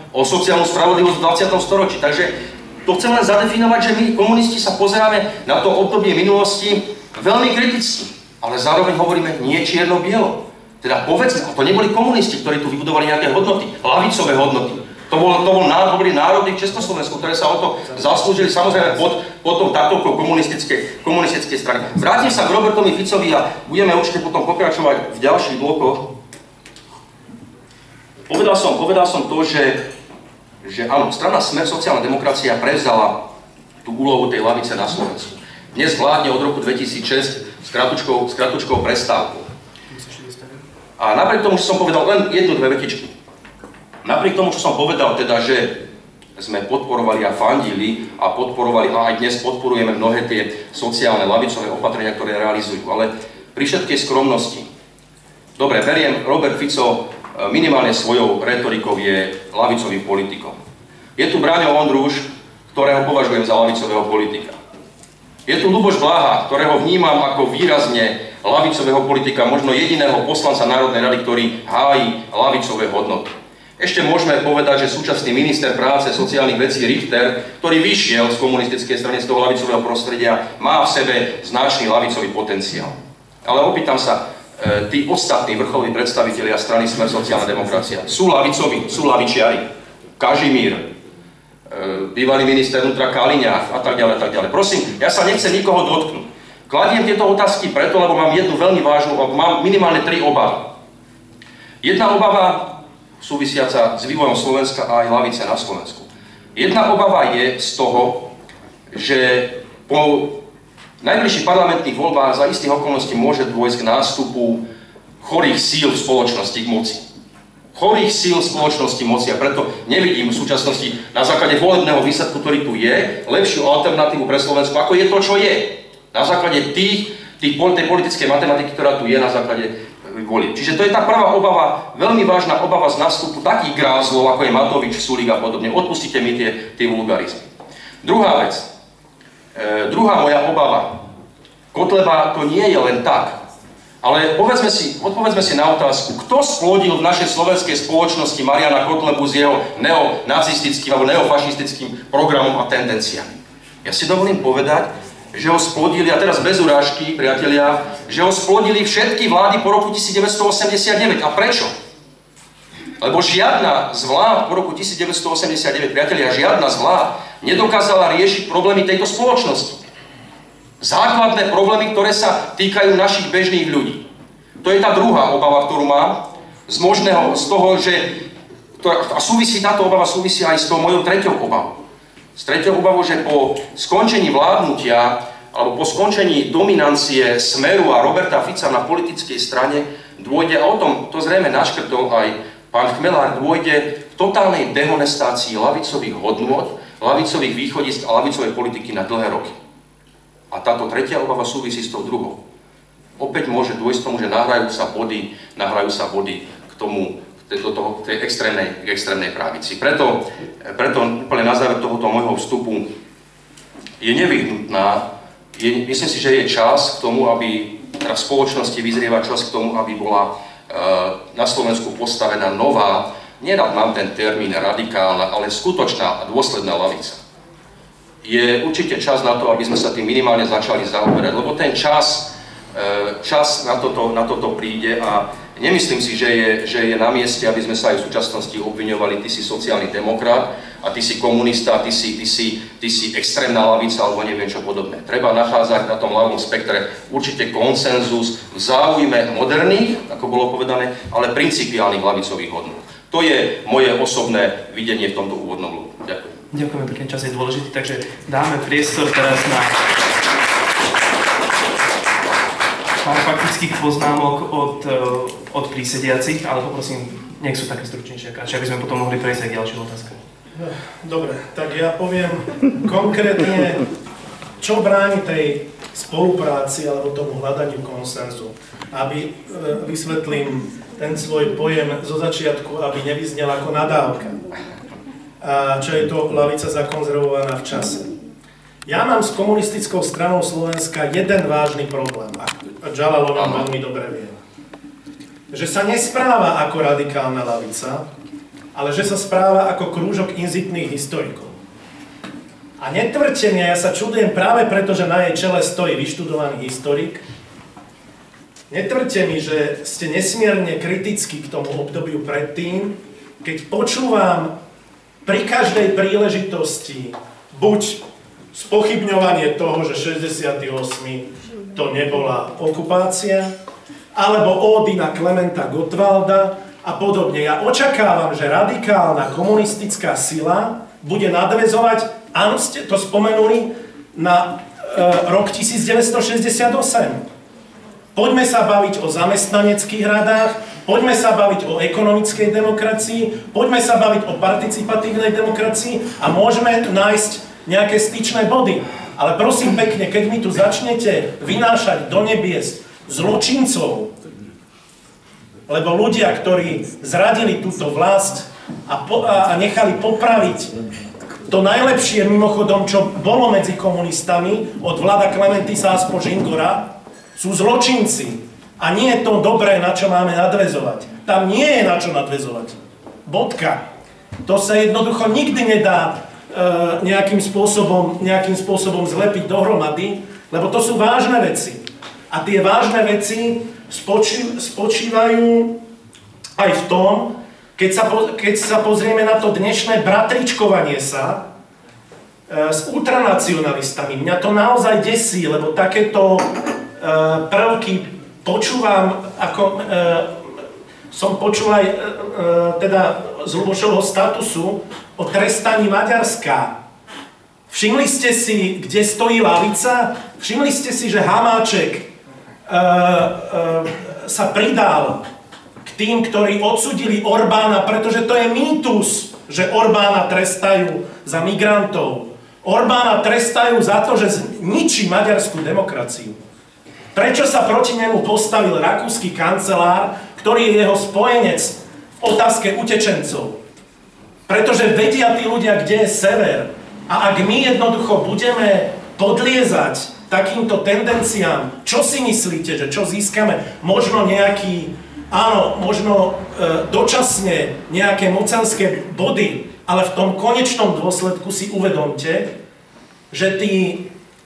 o sociálnu spravodlivosť v dvadsiatom storočí. Takže to chcem len zadefinovať, že my komunisti sa pozeráme na to obdobie minulosti veľmi kriticky, ale zároveň hovoríme nie čierno-bielo. Teda povedzme, a to neboli komunisti, ktorí tu vybudovali nejaké hodnoty, lavicové hodnoty. To bol, to bol národ národný v Československu, ktoré sa o to zaslúžili samozrejme pod, pod tou taktovkou komunistickej, komunistickej strany. Vrátim sa k Robertovi Ficovi a budeme určite potom pokračovať v ďalších blokoch. Povedal som, povedal som to, že, že áno, strana Smer sociálna demokracia prevzala tú úlohu tej lavice na Slovensku. Dnes vládne od roku dvetisícšesť s kratučkou, s kratučkou prestávkou. A napriek tomu, že som povedal len jednu, dve vetičky. Napriek tomu, čo som povedal, teda, že sme podporovali a fandili a podporovali a aj dnes podporujeme mnohé tie sociálne lavicové opatrenia, ktoré realizujú, ale pri všetkej skromnosti. Dobre, beriem, Robert Fico minimálne svojou retorikou je lavicovým politikom. Je tu Braňo Ondruš, ktorého považujem za lavicového politika. Je tu Ľuboš Bláha, ktorého vnímam ako výrazne lavicového politika, možno jediného poslanca Národnej rady, ktorý hájí lavicové hodnoty. Ešte môžeme povedať, že súčasný minister práce sociálnych vecí Richter, ktorý vyšiel z komunistickej strany, z toho lavicového prostredia, má v sebe značný lavicový potenciál. Ale opýtam sa, e, tí ostatní vrcholoví predstavitelia strany Smer sociálna demokracia sú lavicoví, sú lavičiari. Kažimír, e, bývalý minister vnútra Kaliňák a tak ďalej, tak ďalej. Prosím, ja sa nechcem nikoho dotknúť. Kladiem tieto otázky preto, lebo mám jednu veľmi vážnu, mám minimálne tri obavy. Jedna obava súvisiaca s vývojom Slovenska a aj lavice na Slovensku. Jedna obava je z toho, že po najbližších parlamentných voľbách za istých okolností môže dôjsť k nástupu chorých síl v spoločnosti k moci. Chorých síl v spoločnosti moci a preto nevidím v súčasnosti na základe volebného výsledku, ktorý tu je, lepšiu alternatívu pre Slovensko, ako je to, čo je. Na základe tých, tých tej politickej matematiky, ktorá tu je na základe volieb. Čiže to je tá prvá obava, veľmi vážna obava z nástupu takých grázlov, ako je Matovič, Sulík a podobne. Odpustite mi tie, tie vulgarizmy. Druhá vec, e, druhá moja obava. Kotleba to nie je len tak, ale povedzme si, odpovedzme si na otázku, kto splodil v našej slovenskej spoločnosti Mariana Kotlebu s jeho neonacistickým alebo neofašistickým programom a tendenciami. Ja si dovolím povedať, že ho splodili, a teraz bez urážky, priatelia, že ho splodili všetky vlády po roku devätnásťstoosemdesiatdeväť. A prečo? Lebo žiadna z vlád po roku devätnásťstoosemdesiatdeväť, priatelia, žiadna z vlád nedokázala riešiť problémy tejto spoločnosti. Základné problémy, ktoré sa týkajú našich bežných ľudí. To je tá druhá obava, ktorú mám, z možného, z toho, že, a súvisí, táto obava súvisí aj s tou mojou treťou obavou. S treťou obavou, že po skončení vládnutia alebo po skončení dominancie Smeru a Roberta Fica na politickej strane dôjde, a o tom to zrejme naškrtol aj pán Chmelár, dôjde k totálnej dehonestácii lavicových hodnôt, lavicových východisk a lavicovej politiky na dlhé roky. A táto tretia obava súvisí s tou druhou. Opäť môže dôjsť k tomu, že nahrajú sa body, nahrajú sa body k tomu, do toho, tej extrémnej, extrémnej právici. Preto, preto úplne na záver tohoto môjho vstupu je nevyhnutná, je, myslím si, že je čas k tomu, aby teda v spoločnosti vyzrieva čas k tomu, aby bola uh, na Slovensku postavená nová, nerad mám ten termín radikálna, ale skutočná a dôsledná lavica. Je určite čas na to, aby sme sa tým minimálne začali zaoberať, lebo ten čas, uh, čas na toto, na toto príde a nemyslím si, že je, že je na mieste, aby sme sa aj v súčasnosti obviňovali, ty si sociálny demokrat a ty si komunista, ty si, ty si, ty si extrémna lavica alebo neviem čo podobné. Treba nachádzať na tom ľavom spektre určite konsenzus v záujme moderných, ako bolo povedané, ale principiálnych lavicových hodnôt. To je moje osobné videnie v tomto úvodnom bloku. Ďakujem. Ďakujeme pekne, čas je dôležitý, takže dáme priestor teraz na pár faktických poznámok od, od prísediacich, ale poprosím, nech sú také stručnejšie, aby sme potom mohli prejsť aj k ďalším otázkam. Dobre, tak ja poviem konkrétne, čo bráni tej spolupráci alebo tomu hľadaniu konsenzu. Aby vysvetlím ten svoj pojem zo začiatku, aby nevyznel ako nadávka. A čo je to lavica zakonzervovaná v čase. Ja mám s komunistickou stranou Slovenska jeden vážny problém, a Džalal o ňom veľmi dobre vie. Že sa nespráva ako radikálna lavica, ale že sa správa ako krúžok inzitných historikov. A netvrďte mi, ja sa čudujem práve preto, že na jej čele stojí vyštudovaný historik, netvrďte mi, že ste nesmierne kritickí k tomu obdobiu predtým, keď počúvam pri každej príležitosti buď spochybňovanie toho, že šesťdesiaty ôsmy to nebola okupácia, alebo ódy na Klementa Gottwalda a podobne. Ja očakávam, že radikálna komunistická sila bude nadväzovať, áno, ste to spomenuli, na e, rok devätnásťstošesťdesiatosem. Poďme sa baviť o zamestnaneckých radách, poďme sa baviť o ekonomickej demokracii, poďme sa baviť o participatívnej demokracii a môžeme nájsť nejaké styčné body. Ale prosím pekne, keď mi tu začnete vynášať do nebies zločincov, lebo ľudia, ktorí zradili túto vlast a, po, a nechali popraviť to najlepšie mimochodom, čo bolo medzi komunistami, od Vlada Klementisa až po Žingora, sú zločinci. A nie je to dobré, na čo máme nadväzovať. Tam nie je na čo nadväzovať. Bodka. To sa jednoducho nikdy nedá e, nejakým spôsobom, nejakým spôsobom zlepiť dohromady, lebo to sú vážne veci. A tie vážne veci spočí, spočívajú aj v tom, keď sa, po, keď sa pozrieme na to dnešné bratričkovanie sa e, s ultranacionalistami. Mňa to naozaj desí, lebo takéto e, prvky počúvam, ako e, som počul aj e, teda z Lubošovho statusu o trestaní Maďarska. Všimli ste si, kde stojí lavica? Všimli ste si, že Hamáček e, e, sa pridal k tým, ktorí odsudili Orbána, pretože to je mýtus, že Orbána trestajú za migrantov. Orbána trestajú za to, že zničí maďarskú demokraciu. Prečo sa proti nemu postavil rakúsky kancelár, ktorý je jeho spojenec v otázke utečencov? Pretože vedia tí ľudia, kde je sever. A ak my jednoducho budeme podliezať takýmto tendenciám, čo si myslíte, že čo získame? Možno nejaký, áno, možno e, dočasne nejaké mocenské body, ale v tom konečnom dôsledku si uvedomte, že tí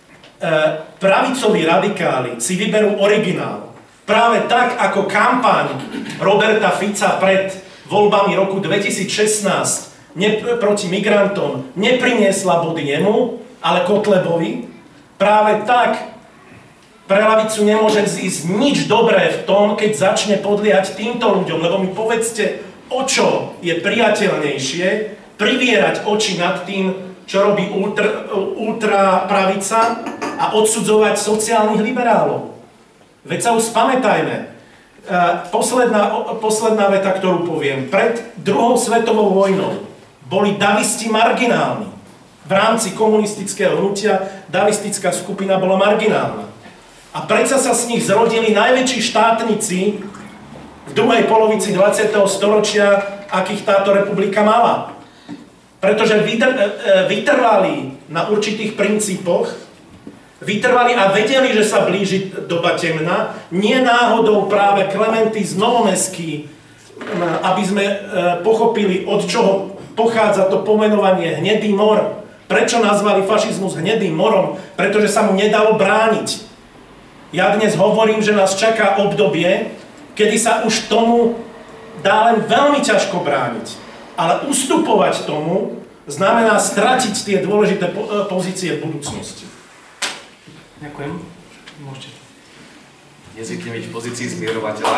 pravicoví radikáli si vyberú originál. Práve tak, ako kampaň Roberta Fica pred voľbami roku dvetisícšestnásť ne, proti migrantom nepriniesla body jemu, ale Kotlebovi, práve tak pre lavicu nemôže ísť nič dobré v tom, keď začne podliehať týmto ľuďom, lebo mi povedzte, o čo je priateľnejšie privierať oči nad tým, čo robí ultra, ultra pravica a odsudzovať sociálnych liberálov. Veď sa už spamätajme. Posledná, posledná veta, ktorú poviem. Pred druhou svetovou vojnou boli davisti marginálni. V rámci komunistického hnutia davistická skupina bola marginálna. A predsa sa z nich zrodili najväčší štátnici v druhej polovici dvadsiateho storočia, akých táto republika mala. Pretože vytrvali na určitých princípoch, vytrvali a vedeli, že sa blíži doba temna. Nie náhodou práve Klementis Novomeský, aby sme pochopili, od čoho pochádza to pomenovanie hnedý mor. Prečo nazvali fašizmus hnedým morom? Pretože sa mu nedalo brániť. Ja dnes hovorím, že nás čaká obdobie, kedy sa už tomu dá len veľmi ťažko brániť. Ale ustupovať tomu znamená stratiť tie dôležité pozície v budúcnosti. Ďakujem. Môžete. Nezvykne byť v pozícii zmierovateľa.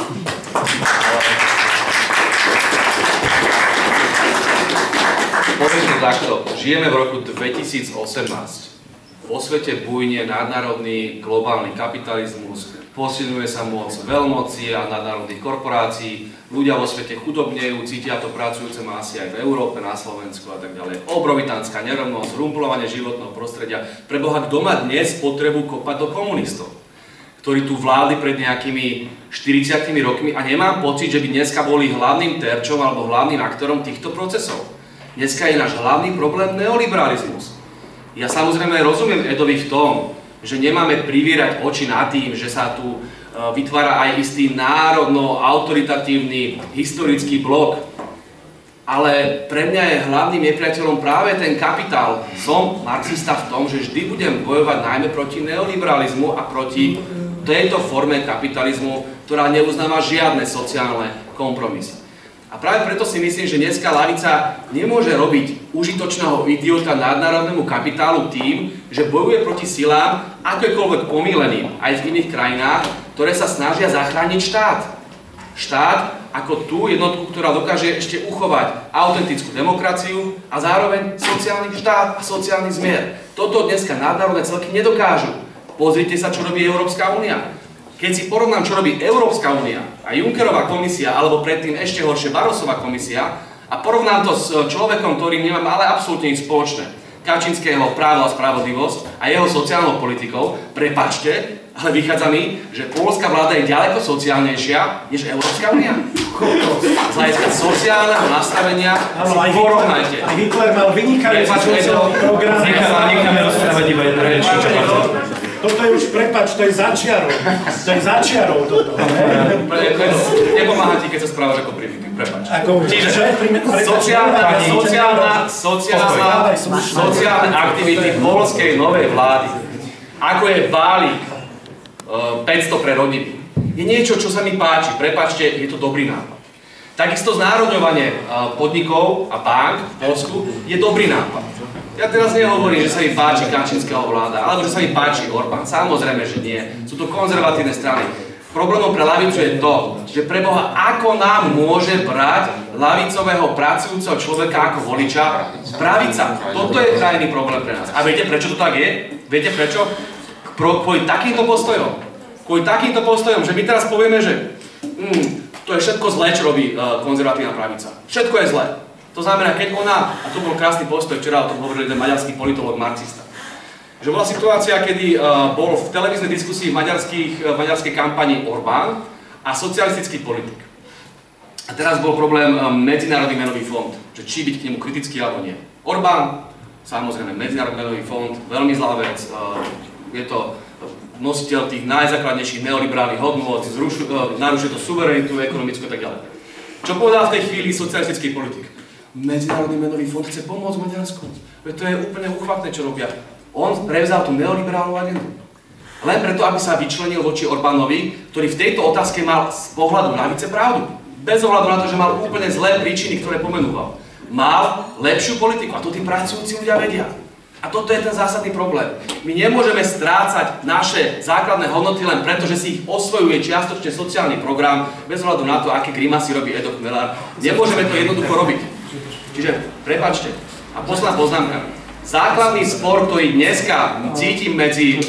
Povedzme takto, žijeme v roku dvetisícosemnásť. Vo svete bujne nadnárodný globálny kapitalizmus, posilňuje sa moc veľmoci a nadnárodných korporácií, ľudia vo svete chudobnejú, cítia to pracujúce masy aj v Európe, na Slovensku a tak ďalej. Obrovitánska nerovnosť, rumpulovanie životného prostredia. Preboha, kto má dnes potrebu kopať do komunistov, ktorí tu vládli pred nejakými štyridsiatimi rokmi a nemám pocit, že by dneska boli hlavným terčom alebo hlavným aktorom týchto procesov. Dneska je náš hlavný problém neoliberalizmus. Ja samozrejme rozumiem Edovi v tom, že nemáme privierať oči nad tým, že sa tu vytvára aj istý národno-autoritatívny historický blok. Ale pre mňa je hlavným nepriateľom práve ten kapitál. Som marxista v tom, že vždy budem bojovať najmä proti neoliberalizmu a proti tejto forme kapitalizmu, ktorá neuznáva žiadne sociálne kompromisy. A práve preto si myslím, že dneska ľavica nemôže robiť užitočného idiota nadnárodnému kapitálu tým, že bojuje proti silám, akokoľvek pomýleným, aj v iných krajinách, ktoré sa snažia zachrániť štát. Štát ako tú jednotku, ktorá dokáže ešte uchovať autentickú demokraciu a zároveň sociálny štát a sociálny zmier. Toto dneska nadnárodné celky nedokážu. Pozrite sa, čo robí Európska únia. Keď si porovnám, čo robí Európska únia a Junckerová komisia, alebo predtým ešte horšie Barrosová komisia, a porovnám to s človekom, ktorým nemám ale absolútne nič spoločné, Kačinského Právo a spravodlivosť a jeho sociálnou politikou, prepáčte, ale vychádza mi, že poľská vláda je ďaleko sociálnejšia než Európska únia. Z hľadiska sociálneho nastavenia si porovnajte. Aj Hitler mal vynikajúci sociálny program. Necháme rozprávať iba jedna reč. Toto je už, prepáč, to je začiarov. To je začiarov toto. Nepomáha ti, keď sa správaš ako primitív, prepáč. Čiže sociálna, sociálna, sociálna, sociálne aktivity poľskej novej vlády, ako je balík päťsto pre rodiny, je niečo, čo sa mi páči. Prepáčte, je to dobrý nápad. Takisto znárodňovanie podnikov a bank v Poľsku je dobrý nápad. Ja teraz nehovorím, že sa mi páči Kačinského vláda, alebo že sa mi páči Orbán. Samozrejme, že nie. Sú to konzervatívne strany. Problémom pre ľavicu je to, že pre Boha, ako nám môže brať ľavicového pracujúceho človeka ako voliča pravica. Toto je krajný problém pre nás. A viete, prečo to tak je? Viete prečo? Kvôli takýmto postojom. Kvôli takýmto postojom, že my teraz povieme, že mm, to je všetko zlé, čo robí uh, konzervatívna pravica. Všetko je zlé. To znamená, keď ona, a to bol krásny postoj, včera o tom hovoril jeden maďarský politológ marxista, že bola situácia, kedy uh, bol v televíznej diskusii v uh, maďarskej kampani Orbán a socialistický politik. A teraz bol problém uh, Medzinárodný menový fond, že či byť k nemu kritický alebo nie. Orbán, samozrejme, Medzinárodný menový fond, veľmi zlá vec, uh, je to nositeľ tých najzákladnejších neoliberálnych hodnôt, uh, narušuje to suverenitu, ekonomickú a tak ďalej. Čo povedal v tej chvíli socialistický politik? Medzinárodný menový fond chce pomôcť Maďarsku. Veď to je úplne uchvatné, čo robia. On prevzal tú neoliberálnu agendu. Len preto, aby sa vyčlenil voči Orbánovi, ktorý v tejto otázke mal z pohľadu ľavice pravdu. Bez ohľadu na to, že mal úplne zlé príčiny, ktoré pomenúval. Mal lepšiu politiku a to tí pracujúci ľudia vedia. A toto je ten zásadný problém. My nemôžeme strácať naše základné hodnoty len preto, že si ich osvojuje čiastočne sociálny program, bez ohľadu na to, aké grimasy robí Edo Chmelár. Nemôžeme to jednoducho robiť. Čiže, prepáčte. A posledná poznámka. Základný spor, ktorý dneska cítim medzi...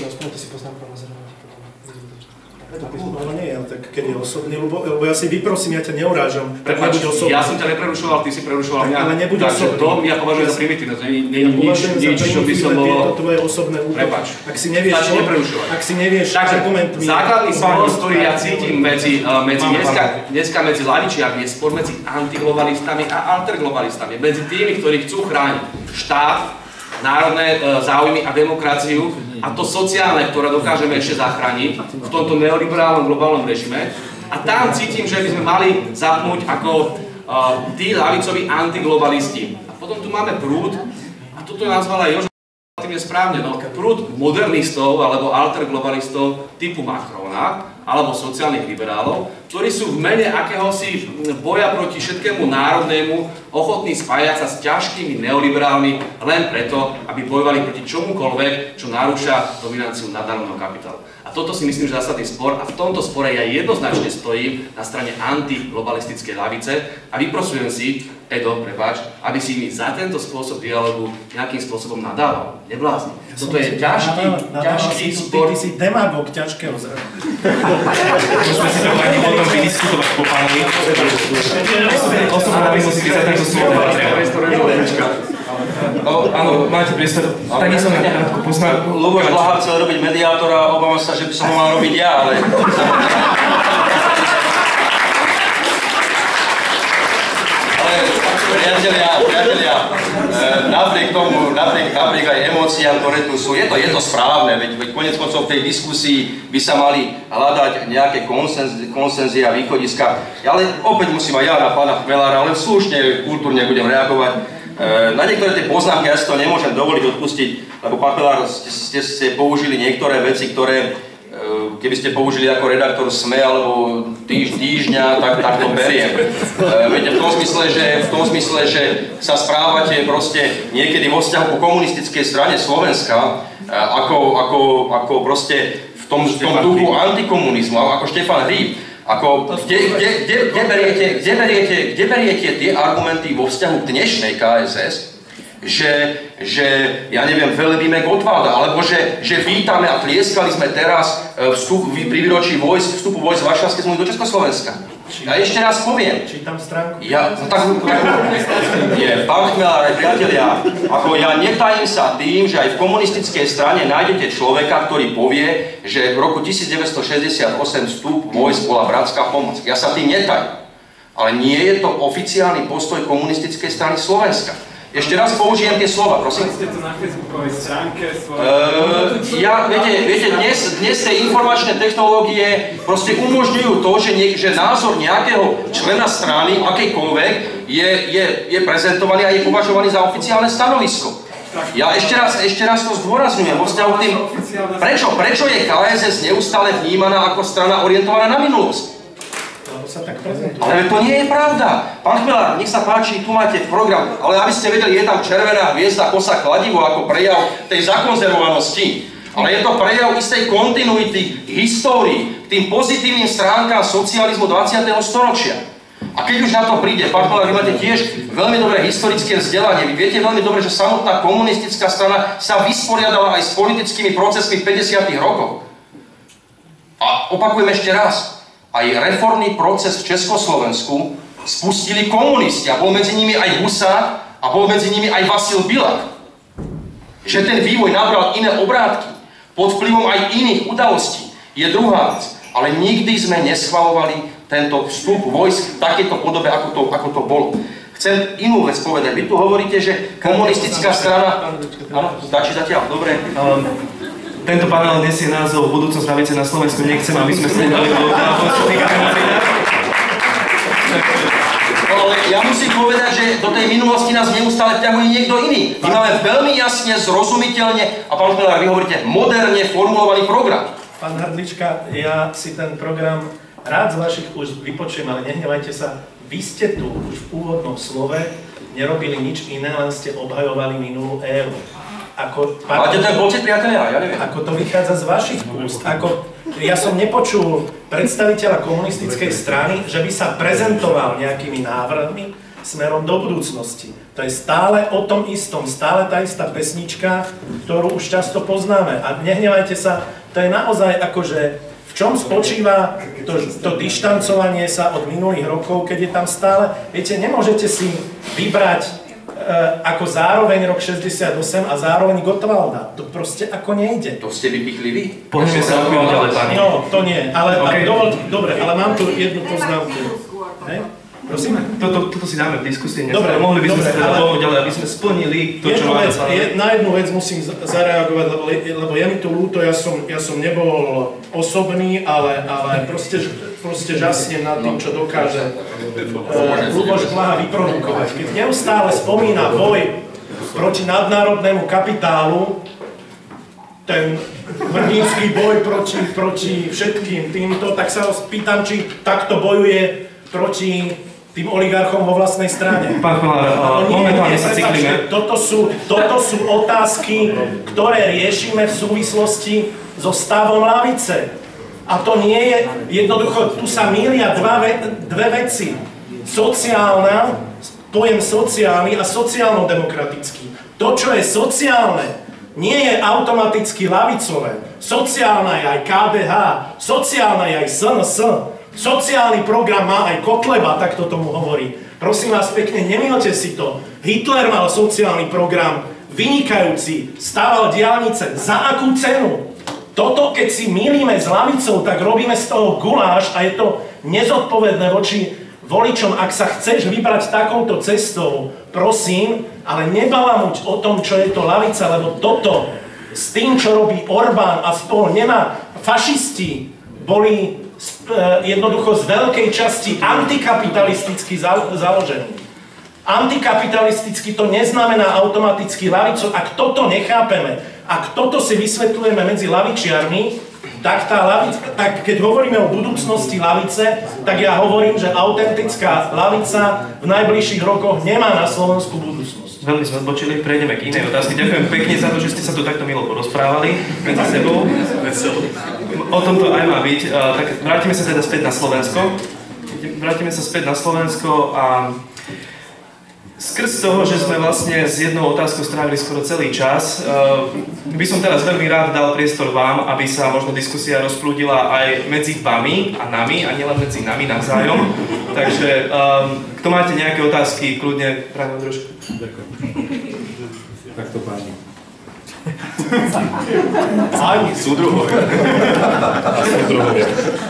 Ale nie, ale tak keď je osobný, lebo, lebo ja si vyprosím, ja ťa neurážam. Prepáč, ja som ťa neprerušoval, ty si prerušoval mňa. Ale nebuď osobný. Takže to ja považujem za primitívne, nie je nič, nič, čo by som bolo... To tvoje osobné útok. Prepáč, ak si nevieš, stačí neprerušovať. Ak si nevieš argumentmi... Základný spor, ktorý ja cítim medzi, medzi dneska, dneska medzi lavičiarmi, je spor medzi antiglobalistami a alterglobalistami. Medzi tými, ktorí chcú chrániť štát, národné e, záujmy a demokraciu a to sociálne, ktoré dokážeme ešte zachrániť v tomto neoliberálnom globálnom režime. A tam cítim, že by sme mali zapnúť ako e, tí ľavicoví antiglobalisti. A potom tu máme prúd, a toto nazvala Joža relatívne správne, no, prúd modernistov alebo alterglobalistov typu Macrona alebo sociálnych liberálov, ktorí sú v mene akéhosi boja proti všetkému národnému ochotní spájať sa s ťažkými neoliberálmi len preto, aby bojovali proti čomukoľvek, čo narúša dominanciu nadnárodného kapitálu. A toto si myslím, že zásadný spor a v tomto spore ja jednoznačne stojím na strane antiglobalistickej ľavice a vyprosujem si, Edo, prepáč, aby si mi za tento spôsob dialogu nejakým spôsobom nadával. Neblázni. Toto je ťažký, ťažký spor. Ty si demagóg ťažkého zradu. Môžeme si to ani potom vydiskutovať po paneli. Osobne by som si vyzať tento slovo. Áno, máte priestor. Tak som na krátku poznámku. Luboš Blaha chcel robiť mediátora, obávam sa, že by som ho mal robiť ja, ale... Ale, priatelia, priatelia, napriek tomu, napriek napriek, napriek aj emóciám, ktoré tu sú, je to, je to správne, veď, veď konec koncov v tej diskusii by sa mali hľadať nejaké konsenzie, konsenzie a východiska. Ale opäť musím aj ja na pána Chmelára, ale slušne, kultúrne budem reagovať. E, na niektoré tie poznámky ja si to nemôžem dovoliť odpustiť, lebo pán Chmelár, ste, ste, ste použili niektoré veci, ktoré keby ste použili ako redaktor SME alebo týž, týždňa, tak, tak to beriem. E, viete, v tom zmysle, že, v tom zmysle, že sa správate proste niekedy vo vzťahu ku komunistickej strane Slovenska e, ako, ako, ako proste v tom, v tom duchu antikomunizmu, ako Štefan Hríb. Ako, kde, kde, kde, kde, beriete, kde, beriete, kde beriete tie argumenty vo vzťahu k dnešnej ká es es, že, že ja neviem, velebíme Gottwalda, alebo že, že vítame a tlieskali sme teraz vstup pri výročí vojsk, vstupu vojsk Varšavskej zmluvy do Československa. Ja ešte raz poviem. Čítam stránku. Ja, no tak, nie, pán Chmelár, aj priatelia, ako ja netajím sa tým, že aj v komunistickej strane nájdete človeka, ktorý povie, že v roku devätnásťstošesťdesiatosem vstup vojsk bola bratská pomoc. Ja sa tým netajím. Ale nie je to oficiálny postoj komunistickej strany Slovenska. Ešte raz použijem tie slova, prosím. Ste to na facebookovej stránke svoje... Uh, ja, viete, viete dnes, dnes tie informačné technológie proste umožňujú to, že, nie, že názor nejakého člena strany, akejkoľvek, je, je, je prezentovaný a je považovaný za oficiálne stanovisko. Ja ešte raz, ešte raz to zdôrazňujem vo vzťahu k tým... Prečo, prečo je ká es es neustále vnímaná ako strana orientovaná na minulosť? Sa tak prezentuje. Ale to nie je pravda. Pán Chmelár, nech sa páči, tu máte program, ale aby ste vedeli, je tam červená hviezda, kosa kladivo ako prejav tej zakonzervovanosti. Ale je to prejav istej kontinuity histórii k tým pozitívnym stránkám socializmu dvadsiateho storočia. A keď už na to príde, pán Chmelár, vy máte tiež veľmi dobré historické vzdelanie. Vy viete veľmi dobre, že samotná komunistická strana sa vysporiadala aj s politickými procesmi v päťdesiatych rokoch. A opakujem ešte raz. Aj reformný proces v Československu spustili komunisti a bol medzi nimi aj Husák a bol medzi nimi aj Vasil Bilak. Že ten vývoj nabral iné obrátky pod vplyvom aj iných udalostí je druhá vec. Ale nikdy sme neschvalovali tento vstup vojsk v takejto podobe, ako to, ako to bolo. Chcem inú vec povedať. Vy tu hovoríte, že komunistická strana... Áno, stačí zatiaľ? Dobre. Um, Tento panel nesie názov Budúcnosť ľavice na Slovensku. Nechcem, aby sme sa nedali do politických emócií. Ale ja musím povedať, že do tej minulosti nás neustále vťahuje niekto iný. My máme veľmi jasne, zrozumiteľne, a pán Chmelár, vy hovoríte, moderne formulovaný program. Pán Hrdlička, ja si ten program rád z vašich úst vypočujem, ale nehnevajte sa. Vy ste tu už v úvodnom slove nerobili nič iné, len ste obhajovali minulú éru. Ako, Máte ten pocit, priatelia? Ja neviem. Ako to vychádza z vašich úst. Ako, ja som nepočul predstaviteľa komunistickej strany, že by sa prezentoval nejakými návrhmi smerom do budúcnosti. To je stále o tom istom, stále tá istá pesnička, ktorú už často poznáme. A nehnevajte sa, to je naozaj akože, v čom spočíva to, to dištancovanie sa od minulých rokov, keď je tam stále, viete, nemôžete si vybrať ako zároveň rok šesťdesiatosem a zároveň Gottwalda. To proste ako nejde. To ste vypichli vy? Poďme sa okolo ďalej, pani. No, to nie, ale okay. dovol, dobre, ale mám tu jednu poznámku. Hej? Prosím? Toto, toto si dáme v diskusii dnes. Dobre, mohli by sme dobre, sa teda ale... pohnúť ďalej, aby sme splnili to, čo máme vec, je, na jednu vec musím zareagovať, lebo, lebo je mi to ľúto, ja som, ja som nebol osobný, ale, ale proste, proste žasnem nad tým, čo dokáže Ľuboš Blaha vyprodukovať. Keď neustále spomína boj proti nadnárodnému kapitálu, ten hrdinský boj proti, proti všetkým týmto, tak sa ho pýtam, či takto bojuje proti tým oligarchom vo vlastnej strane. Pán Chmelár, momentálne sa cyklíme. Toto sú, toto sú otázky, ktoré riešime v súvislosti so stavom ľavice. A to nie je, jednoducho, tu sa mýlia dva, dve veci. Sociálna, pojem sociálny a sociálno-demokratický. To, čo je sociálne, nie je automaticky ľavicové. Sociálna je aj ká dé há, sociálna je aj es en es. Sociálny program má aj Kotleba, tak to tomu hovorí. Prosím vás pekne, nemýlte si to. Hitler mal sociálny program, vynikajúci, stával diaľnice. Za akú cenu? Toto, keď si mýlime s ľavicou, tak robíme z toho guláš a je to nezodpovedné voči, voličom, ak sa chceš vybrať takouto cestou, prosím, ale nebalamuť o tom, čo je to ľavica, lebo toto s tým, čo robí Orbán a spol nemá. Fašisti boli jednoducho z veľkej časti antikapitalisticky založení. Antikapitalisticky to neznamená automaticky ľavicu. Ak toto nechápeme, ak toto si vysvetľujeme medzi ľavičiarmi, tak, tá lavica, tak keď hovoríme o budúcnosti ľavice, tak ja hovorím, že autentická ľavica v najbližších rokoch nemá na Slovensku budúcnosť. Veľmi sme odbočili, prejdeme k inej otázke. Ďakujem pekne za to, že ste sa tu takto milo porozprávali medzi sebou. O tomto aj má byť. Tak vrátime sa teda späť na Slovensko. Vrátime sa späť na Slovensko a skrz toho, že sme vlastne s jednou otázkou strávili skoro celý čas, by som teraz veľmi rád dal priestor vám, aby sa možno diskusia rozprúdila aj medzi vami a nami, a nielen medzi nami navzájom. Takže, um, kto máte nejaké otázky, kľudne, práve trošku. Ďakujem. Takto páni. Páni, súdruhovia. Súdruhovia.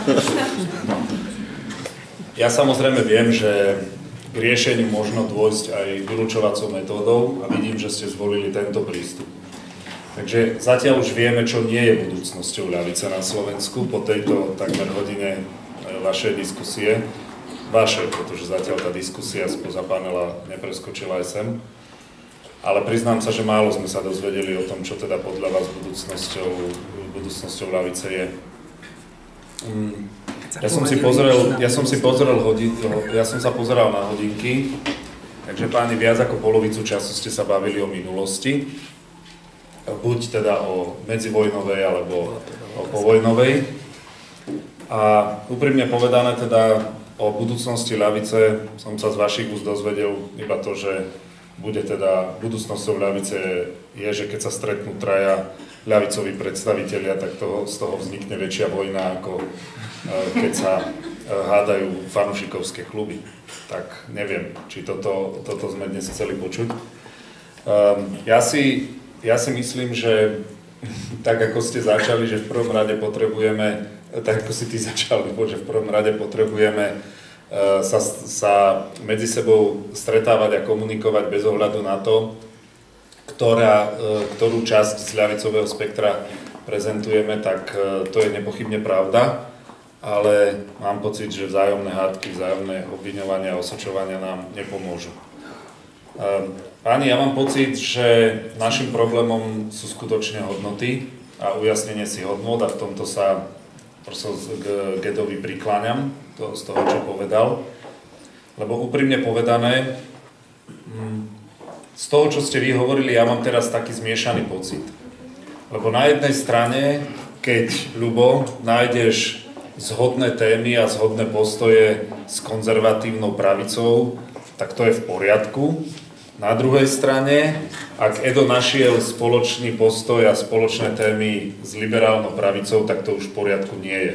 Ja samozrejme viem, že k riešeniu možno dôjsť aj vylučovacou metódou a vidím, že ste zvolili tento prístup. Takže zatiaľ už vieme, čo nie je budúcnosťou ľavice na Slovensku po tejto takmer hodine vašej diskusie. Vašej, pretože zatiaľ tá diskusia spoza panela nepreskočila aj sem. Ale priznám sa, že málo sme sa dozvedeli o tom, čo teda podľa vás budúcnosťou, budúcnosťou ľavice je. Mm. Ja som si pozrel, ja som si pozrel hodin, ja som sa pozeral na hodinky, takže páni, viac ako polovicu času ste sa bavili o minulosti, buď teda o medzivojnovej alebo o povojnovej. A úprimne povedané teda o budúcnosti ľavice som sa z vašich úst dozvedel iba to, že bude teda budúcnosťou ľavice je, že keď sa stretnú traja ľavicoví predstavitelia, tak toho, z toho vznikne väčšia vojna ako keď sa hádajú fanúšikovské kluby. Tak neviem, či toto, toto sme dnes chceli počuť. Um, ja, si, ja si myslím, že tak ako ste začali, že v prvom rade potrebujeme, tak ako si ty začal, že v prvom rade potrebujeme uh, sa, sa medzi sebou stretávať a komunikovať bez ohľadu na to, ktorá, uh, ktorú časť z ľavicového spektra prezentujeme, tak uh, to je nepochybne pravda. Ale mám pocit, že vzájomné hádky, vzájomné obviňovania a osočovania nám nepomôžu. Páni, ja mám pocit, že našim problémom sú skutočne hodnoty a ujasnenie si hodnot a v tomto sa prosto k Gedovi prikláňam to, z toho, čo povedal. Lebo úprimne povedané, z toho, čo ste vy hovorili, ja mám teraz taký zmiešaný pocit. Lebo na jednej strane, keď, Ľubo, nájdeš zhodné témy a zhodné postoje s konzervatívnou pravicou, tak to je v poriadku. Na druhej strane, ak Edo našiel spoločný postoj a spoločné témy s liberálnou pravicou, tak to už v poriadku nie je.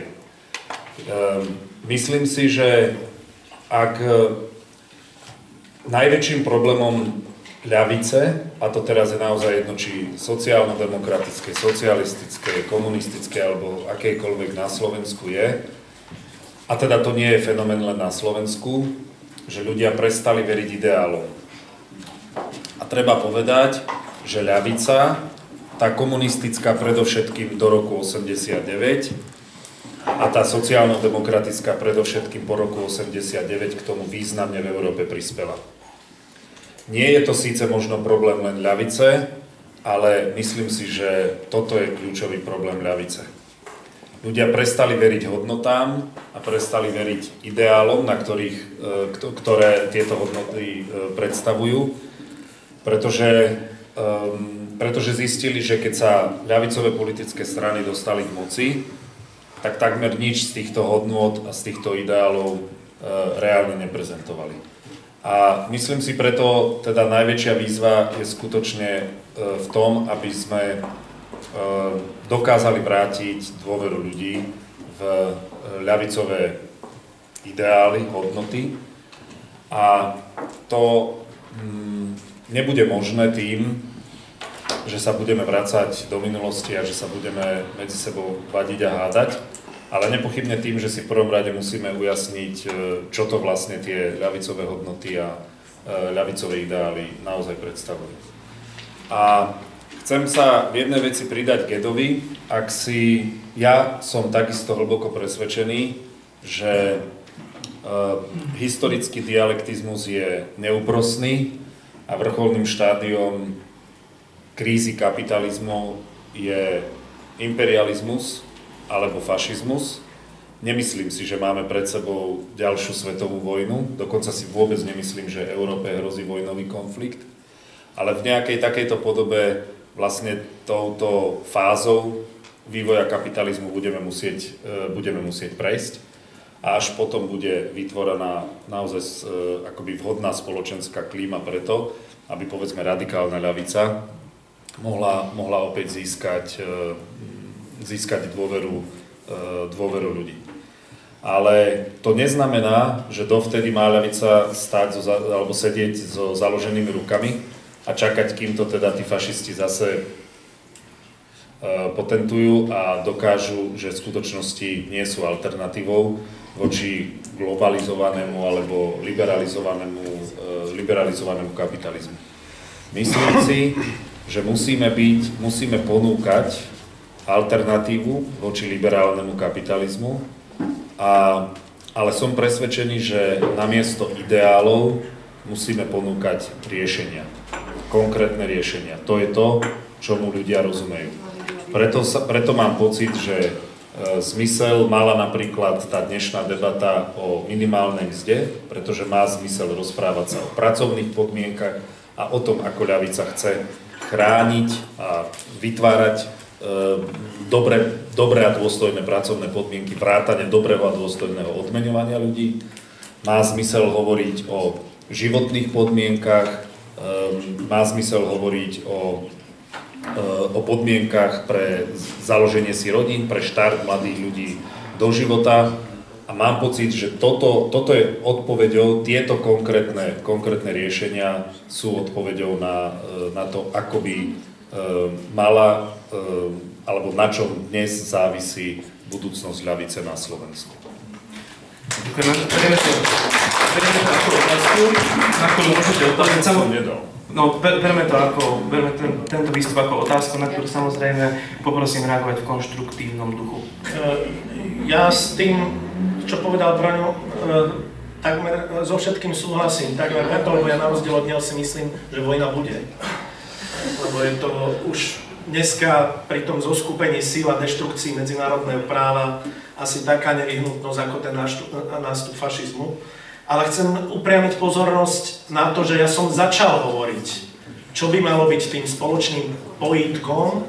Myslím si, že ak najväčším problémom ľavice, a to teraz je naozaj jedno, či sociálno-demokratické, socialistické, komunistické alebo akejkoľvek na Slovensku je, a teda to nie je fenomén len na Slovensku, že ľudia prestali veriť ideálom. A treba povedať, že ľavica, tá komunistická predovšetkým do roku osemdesiatdeväť a tá sociálno-demokratická predovšetkým po roku osemdesiatdeväť k tomu významne v Európe prispela. Nie je to síce možno problém len ľavice, ale myslím si, že toto je kľúčový problém ľavice. Ľudia prestali veriť hodnotám a prestali veriť ideálom, na ktorých, ktoré tieto hodnoty predstavujú, pretože, pretože zistili, že keď sa ľavicové politické strany dostali k moci, tak takmer nič z týchto hodnôt a z týchto ideálov reálne neprezentovali. A myslím si preto, teda najväčšia výzva je skutočne v tom, aby sme dokázali vrátiť dôveru ľudí v ľavicové ideály, hodnoty. A to nebude možné tým, že sa budeme vracať do minulosti a že sa budeme medzi sebou vadiť a hádať, ale nepochybne tým, že si v prvom rade musíme ujasniť, čo to vlastne tie ľavicové hodnoty a ľavicové ideály naozaj predstavujú. A chcem sa v jednej veci pridať k Edovi, ak si ja som takisto hlboko presvedčený, že uh, historický dialektizmus je neúprosný a vrcholným štádiom krízy kapitalizmu je imperializmus alebo fašizmus. Nemyslím si, že máme pred sebou ďalšiu svetovú vojnu, dokonca si vôbec nemyslím, že Európe hrozí vojnový konflikt, ale v nejakej takejto podobe vlastne touto fázou vývoja kapitalizmu budeme musieť, budeme musieť prejsť a až potom bude vytvorená naozaj akoby vhodná spoločenská klíma preto, aby povedzme radikálna ľavica mohla, mohla opäť získať, získať dôveru, dôveru ľudí. Ale to neznamená, že dovtedy má ľavica stáť alebo sedieť so založenými rukami a čakať, kým to teda tí fašisti zase potentujú a dokážu, že v skutočnosti nie sú alternatívou voči globalizovanému alebo liberalizovanému, liberalizovanému kapitalizmu. Myslím si, že musíme byť, musíme ponúkať alternatívu voči liberálnemu kapitalizmu, a, ale som presvedčený, že namiesto ideálov musíme ponúkať riešenia, konkrétne riešenia. To je to, čomu ľudia rozumejú. Preto, sa, preto mám pocit, že e, zmysel mala napríklad tá dnešná debata o minimálnej mzde, pretože má zmysel rozprávať sa o pracovných podmienkach a o tom, ako ľavica chce chrániť a vytvárať e, dobre, dobré a dôstojné pracovné podmienky, vrátane dobrého a dôstojného odmeňovania ľudí. Má zmysel hovoriť o životných podmienkach, e, má zmysel hovoriť o o podmienkach pre založenie si rodín, pre štart mladých ľudí do života a mám pocit, že toto, toto je odpoveďou, tieto konkrétne, konkrétne riešenia sú odpoveďou na, na to, ako by e, mala, e, alebo na čom dnes závisí budúcnosť ľavice na Slovensku. Ďakujem. Berieme to, berieme to ako otázku, na ktorú môžete odpovedať. No, berme to ako, berme ten, tento výstup ako otázku, na ktorú samozrejme poprosím reagovať v konštruktívnom duchu. Ja s tým, čo povedal Braňo, takmer so všetkým súhlasím. Takmer preto, lebo ja na rozdiel od neho si myslím, že vojna bude. Lebo je to už dneska pri tom zoskupení síl a deštrukcii medzinárodného práva asi taká nevyhnutnosť ako ten nástup fašizmu. Ale chcem upriamiť pozornosť na to, že ja som začal hovoriť, čo by malo byť tým spoločným pojítkom e,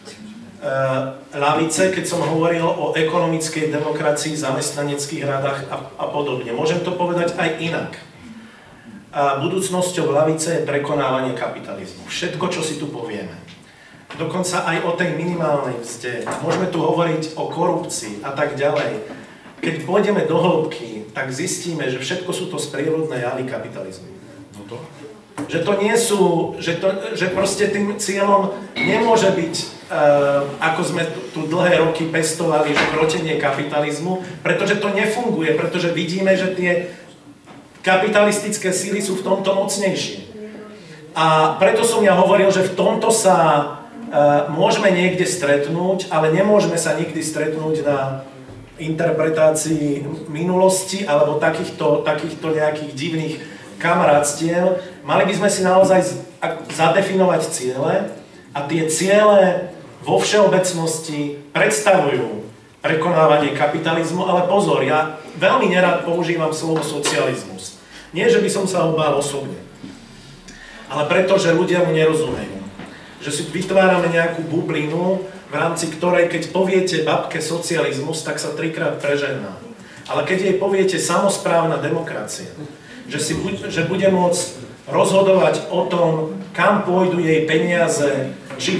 ľavice, keď som hovoril o ekonomickej demokracii, zamestnaneckých radách a, a podobne. Môžem to povedať aj inak. A budúcnosťou ľavice je prekonávanie kapitalizmu. Všetko, čo si tu povieme. Dokonca aj o tej minimálnej mzde. Môžeme tu hovoriť o korupcii a tak ďalej. Keď pôjdeme do hĺbky, tak zistíme, že všetko sú to sprievodné javy kapitalizmu. No to? Že to nie sú, že, to, že proste tým cieľom nemôže byť, uh, ako sme tu dlhé roky pestovali, že krotenie kapitalizmu, pretože to nefunguje, pretože vidíme, že tie kapitalistické síly sú v tomto mocnejšie. A preto som ja hovoril, že v tomto sa uh, môžeme niekde stretnúť, ale nemôžeme sa nikdy stretnúť na interpretácii minulosti alebo takýchto, takýchto nejakých divných kamarátstiev. Mali by sme si naozaj zadefinovať ciele a tie ciele vo všeobecnosti predstavujú prekonávanie kapitalizmu, ale pozor, ja veľmi nerad používam slovo socializmus. Nie, že by som sa obál osobne, ale preto, že ľudia mu nerozumejú. Že si vytvárame nejakú bublinu, v rámci ktorej, keď poviete babke socializmus, tak sa trikrát prežehná. Ale keď jej poviete samosprávna demokracia, že, si, že bude môcť rozhodovať o tom, kam pôjdu jej peniaze, či,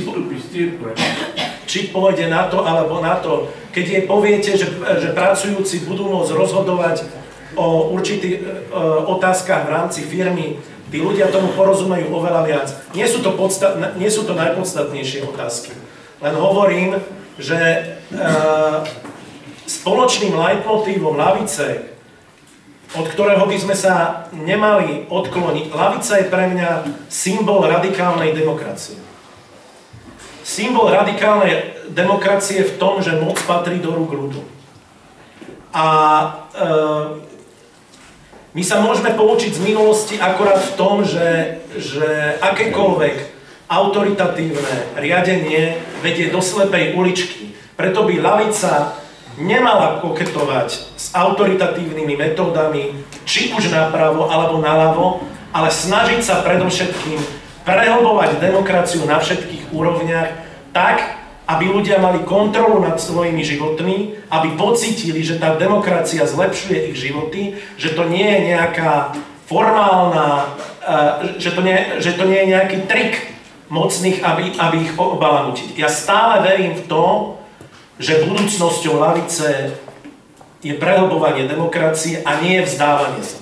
či pôjde na to alebo na to, keď jej poviete, že, že pracujúci budú môcť rozhodovať o určitých o, otázkach v rámci firmy, tí ľudia tomu porozumejú oveľa viac. Nie sú to, podstat, nie sú to najpodstatnejšie otázky. Len hovorím, že uh, spoločným leitmotívom ľavice, od ktorého by sme sa nemali odkloniť. Ľavica je pre mňa symbol radikálnej demokracie. Symbol radikálnej demokracie v tom, že moc patrí do rúk ľudu. A e, my sa môžeme poučiť z minulosti akorát v tom, že, že akékoľvek autoritatívne riadenie vedie do slepej uličky. Preto by ľavica nemala koketovať s autoritatívnymi metódami, či už napravo alebo naľavo, ale snažiť sa predovšetkým prehlbovať demokraciu na všetkých úrovniach tak, aby ľudia mali kontrolu nad svojimi životmi, aby pocítili, že tá demokracia zlepšuje ich životy, že to nie je nejaká formálna, že to nie, že to nie je nejaký trik mocných, aby, aby ich obalamutiť. Ja stále verím v to, že budúcnosťou ľavice je prehlbovanie demokracie a nie je vzdávanie sa.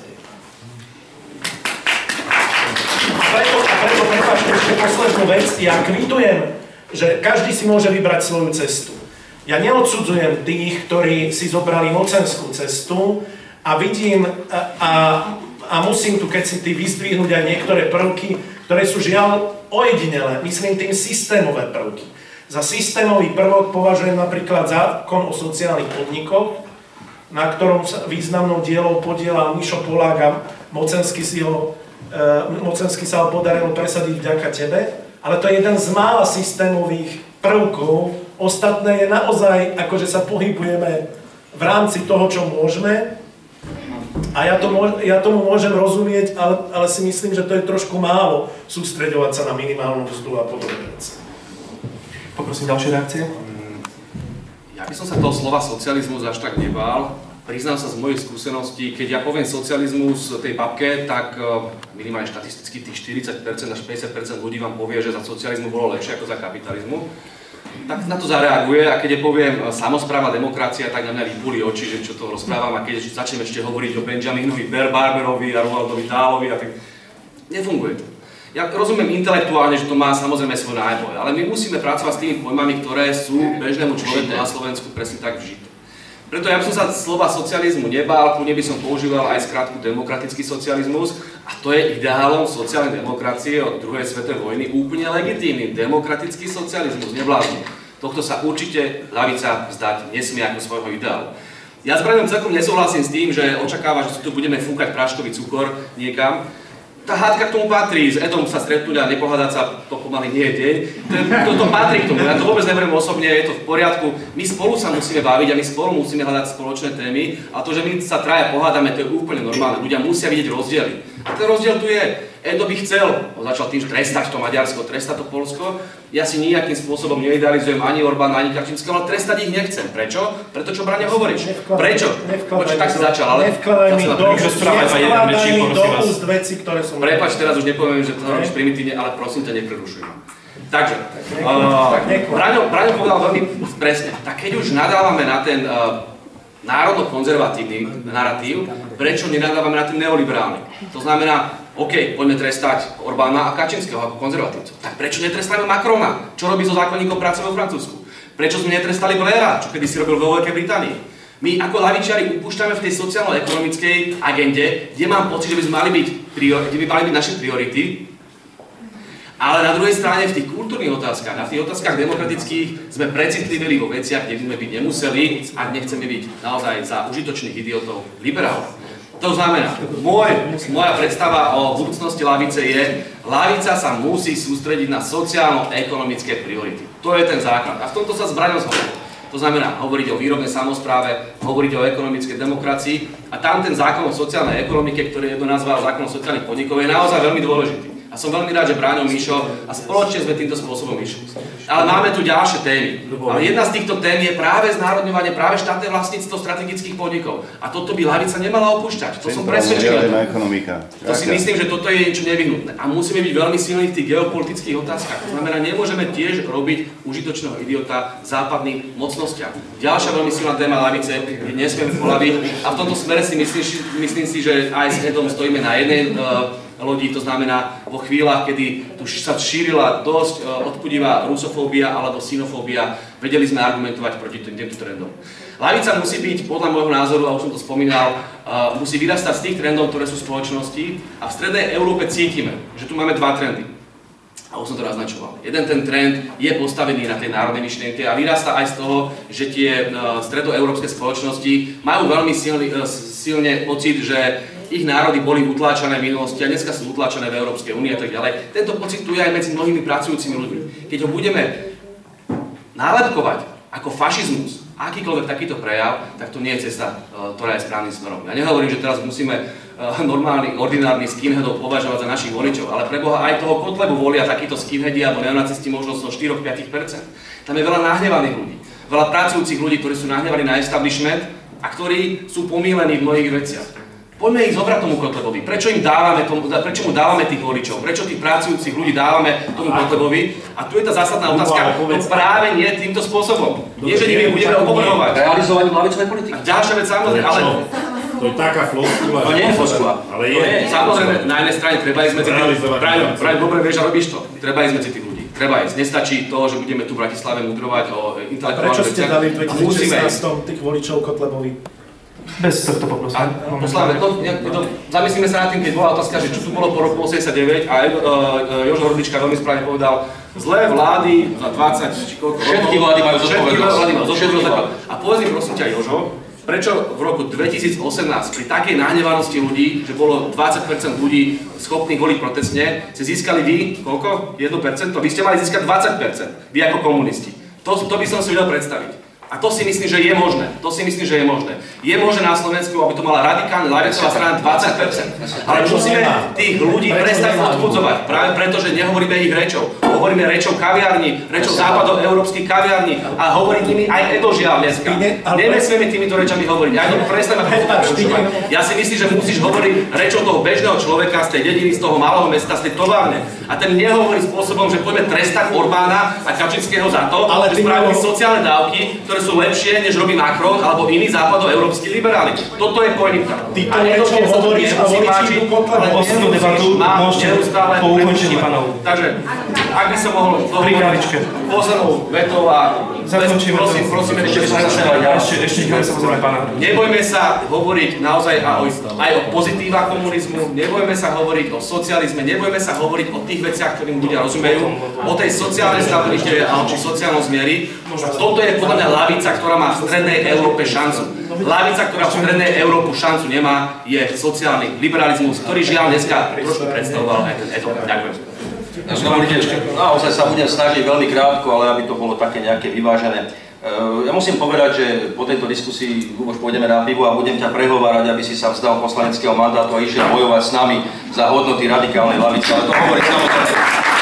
A preto, a preto prepáčte ešte poslednú vec, ja kvitujem, že každý si môže vybrať svoju cestu. Ja neodsudzujem tých, ktorí si zobrali mocenskú cestu a vidím a, a, a musím tu, keď si ty vyzdvihnúť aj niektoré prvky, ktoré sú žiaľ ojedinelé, myslím tým systémové prvky. Za systémový prvok považujem napríklad zákon o sociálnych podnikoch, na ktorom sa významnou dielou podielal Mišo Polák a mocensky, si ho, e, mocensky sa ho podarilo presadiť vďaka tebe. Ale to je jeden z mála systémových prvkov. Ostatné je naozaj, akože sa pohybujeme v rámci toho, čo môžeme. A ja, to, ja tomu môžem rozumieť, ale, ale si myslím, že to je trošku málo sústreďovať sa na minimálnu mzdu a podobné veci. Poprosím ďalšie reakcie. Ja by som sa toho slova socializmus až tak nebál. Priznám sa z mojich skúseností, keď ja poviem socializmus tej papke, tak minimálne štatisticky tých štyridsať percent až päťdesiat percent ľudí vám povie, že za socializmu bolo lepšie ako za kapitalizmu. Tak na to zareaguje a keď ja poviem samospráva, demokracia, tak na mňa vypúli oči, že čo to rozprávam a keď začneme ešte hovoriť o Benjaminovi Barberovi a Roaldovi Dahlovi a tak nefunguje to. Ja rozumiem intelektuálne, že to má samozrejme svoj náboj, ale my musíme pracovať s tými pojmami, ktoré sú bežnému človeku na Slovensku presne tak vžité. Preto ja by som sa slova socializmu nebál, kľudne by som používal aj skratku demokratický socializmus a to je ideálom sociálnej demokracie od druhej svetovej vojny úplne legitímny. Demokratický socializmus, neblázni. Tohto sa určite ľavica vzdať nesmie ako svojho ideálu. Ja s Braňom celkom nesúhlasím s tým, že očakáva, že tu budeme fúkať práškový cukor niekam. Tá hádka k tomu patrí, s Edom sa stretnúť a nepohádať sa, to pomaly nie je deň. To, to, to patrí k tomu, ja to vôbec neberiem osobne, je to v poriadku. My spolu sa musíme baviť a my spolu musíme hľadať spoločné témy a to, že my sa traja pohádame, to je úplne normálne. Ľudia musia vidieť rozdiely. A ten rozdiel tu je. Edo by chcel, on začal tým trestať to Maďarsko, trestať to Poľsko. Ja si nejakým spôsobom neidealizujem ani Orbána, ani Kačinského, ale trestať ich nechcem. Prečo? Preto, čo Braňo hovoríš. Prečo? Počuť, tak si začal, ale... Nevkladaj mi do úst veci, ktoré som... Prepáč, teraz už nepoviem, že to robíš primitívne, ale prosím ťa, neprerušuj ma. Takže, Braňo povedal veľmi presne, tak keď už nadávame na ten národno-konzervatívny narratív, prečo nenadávame na ten neoliberálny? To znamená, OK, poďme trestať Orbána a Kačinského ako konzervatívcov. Tak prečo netrestáme Macrona? Čo robí so zákonníkom práce vo Francúzsku? Prečo sme netrestali Blaira, čo kedy si robil vo Veľkej Británii? My ako ľavičiari upúšťame v tej sociálno-ekonomickej agende, kde mám pocit, že by sme mali byť, kde by mali byť naše priority, ale na druhej strane v tých kultúrnych otázkach a v tých otázkach demokratických sme precitliveli vo veciach, kde by sme byť nemuseli, ak nechceme byť naozaj za užitočných idiotov liberálov. To znamená, môj, moja predstava o budúcnosti ľavice je, ľavica sa musí sústrediť na sociálno-ekonomické priority. To je ten základ. A v tomto sa s Braňom zhodneme. To znamená hovoriť o výrobnej samospráve, hovoriť o ekonomickej demokracii a tam ten zákon o sociálnej ekonomike, ktorý jedno nazval zákon o sociálnych podnikov, je naozaj veľmi dôležitý. A som veľmi rád, že Braňo, Mišo a spoločne sme týmto spôsobom išli. Ale máme tu ďalšie témy. Ale jedna z týchto tém je práve znárodňovanie, práve štátne vlastníctvo strategických podnikov. A toto by ľavica nemala opúšťať. To som presvedčený. To si myslím, že toto je niečo nevyhnutné. A musíme byť veľmi silní v tých geopolitických otázkach. To znamená, nemôžeme tiež robiť užitočného idiota západným mocnostiam. Ďalšia veľmi silná téma ľavice je nesmieme polaviť. A v tomto smere si myslím, myslím si, že aj s Edom stojíme na jednej uh, lodi, to znamená vo chvíľach, kedy tu sa šírila dosť uh, odpudivá rusofóbia alebo sinofóbia, vedeli sme argumentovať proti týmto trendom. Lavica musí byť, podľa môjho názoru, a už som to spomínal, uh, musí vyrastať z tých trendov, ktoré sú v spoločnosti a v strednej Európe cítime, že tu máme dva trendy. A už som to naznačoval. Jeden ten trend je postavený na tej národnej myšlienke a vyrastá aj z toho, že tie uh, stredoeurópske spoločnosti majú veľmi silný, uh, silne pocit, že ich národy boli utláčané v minulosti a dneska sú utláčané v Európskej únii a tak ďalej. Tento pocit tu je aj medzi mnohými pracujúcimi ľuďmi. Keď ho budeme nálepkovať ako fašizmus, akýkoľvek takýto prejav, tak to nie je cesta, ktorá je správnym smerom. Ja nehovorím, že teraz musíme normálny, ordinárny skinheadov považovať za našich voličov, ale preboha aj toho Kotlebu volia takíto skinheadi alebo neonacisti možno zo štyri až päť percent. Tam je veľa nahnevaných ľudí, veľa pracujúcich ľudí, ktorí sú nahnevaní na establishment a ktorí sú pomílení v mnohých veciach. Poďme ich zobrať tomu Kotlebovi. Prečo im dávame tomu, prečo mu dávame tých voličov? Prečo tých pracujúcich ľudí dávame tomu Kotlebovi? A tu je tá zásadná otázka. No práve nie týmto spôsobom. Nie, že nimi budeme opovrhovať. Realizovaním lavicovej politiky. A ďalšia vec, samozrejme, ale... To je taká floskula. To nie je floskula. Ale je. Samozrejme, na jednej strane treba ísť medzi tých ľudí. Práve dobre vieš a robíš to. Treba ísť medzi tých ľudí. Treba ísť. Nestačí to, že budeme tu v Bratislave mudrovať o intelektuálnych veciach. Prečo ste dali v dvetisícšestnásť tých voličov Kotlebovi? Bez tohto poprosím. Poslávame, to, to, zamyslíme sa nad tým, keď bola otázka, že čo tu bolo po roku osemdesiatdeväť a uh, uh, Jožo Hordička veľmi správne povedal, zlé vlády za dvadsať či koľko rokov. Všetky vlády majú zodpovednosť. A povedz mi prosím ťa, Jožo, prečo v roku dvetisícosemnásť pri takej nahnevanosti ľudí, že bolo dvadsať percent ľudí schopných voliť protestne, ste získali vy, koľko? jedno percento? Vy ste mali získať dvadsať percent, vy ako komunisti. To, to by som si vedel predstaviť. A to si myslím, že je možné. To si myslím, že je možné. Je možné na Slovensku, aby to mala radikálne ľavicová strana dvadsať percent. Ale musíme tých ľudí prestať odpudzovať. Práve preto, že nehovoríme ich rečou. Hovoríme rečou kaviarní, rečou západoeurópskych kaviarní a hovorí nimi aj Edo Žiaľ dneska. Nemesmieme týmito rečami hovoriť. Ja to prestaňme počúvať. Ja si myslím, že musíš hovoriť rečou toho bežného človeka z tej dediny, z toho malého mesta, z tej továrne. A ten nehovorí spôsobom, že poďme trestať Orbána a Kaczyńského za to, že spravili sociálne dávky, ktoré sú lepšie, než robí Macron alebo iní západoeurópski liberáli. Toto je pointa. A nedočne sa to nie musí páčiť, ale poslednú debatu môžete po ukončení panov. Takže, ak by som mohol dohovoriť poslednou vetou a zakončíme to. Prosím, prosím, ešte ešte ešte nechajme sa pozrieť pána. Nebojme sa hovoriť naozaj aj o pozitívach komunizmu, nebojme sa hovoriť o socializme, nebojme sa hovoriť o tých veciach, ktorým ľudia rozumejú, o tej sociálnej stabilite a o sociálnom zmieri. Toto je podľa mňa lavica, ktorá má v strednej Európe šancu. Lavica, ktorá v strednej Európu šancu nemá, je sociálny liberalizmus, ktorý žiaľ dneska trošku predstavoval aj ten Edo. Ďakujem. Naozaj sa budem snažiť veľmi krátko, ale aby to bolo také nejaké vyvážené. Ja musím povedať, že po tejto diskusii už pôjdeme na pivo a budem ťa prehovárať, aby si sa vzdal poslaneckého mandátu a išiel bojovať s nami za hodnoty radikálnej lavice. Ale to hovorím samozrejme.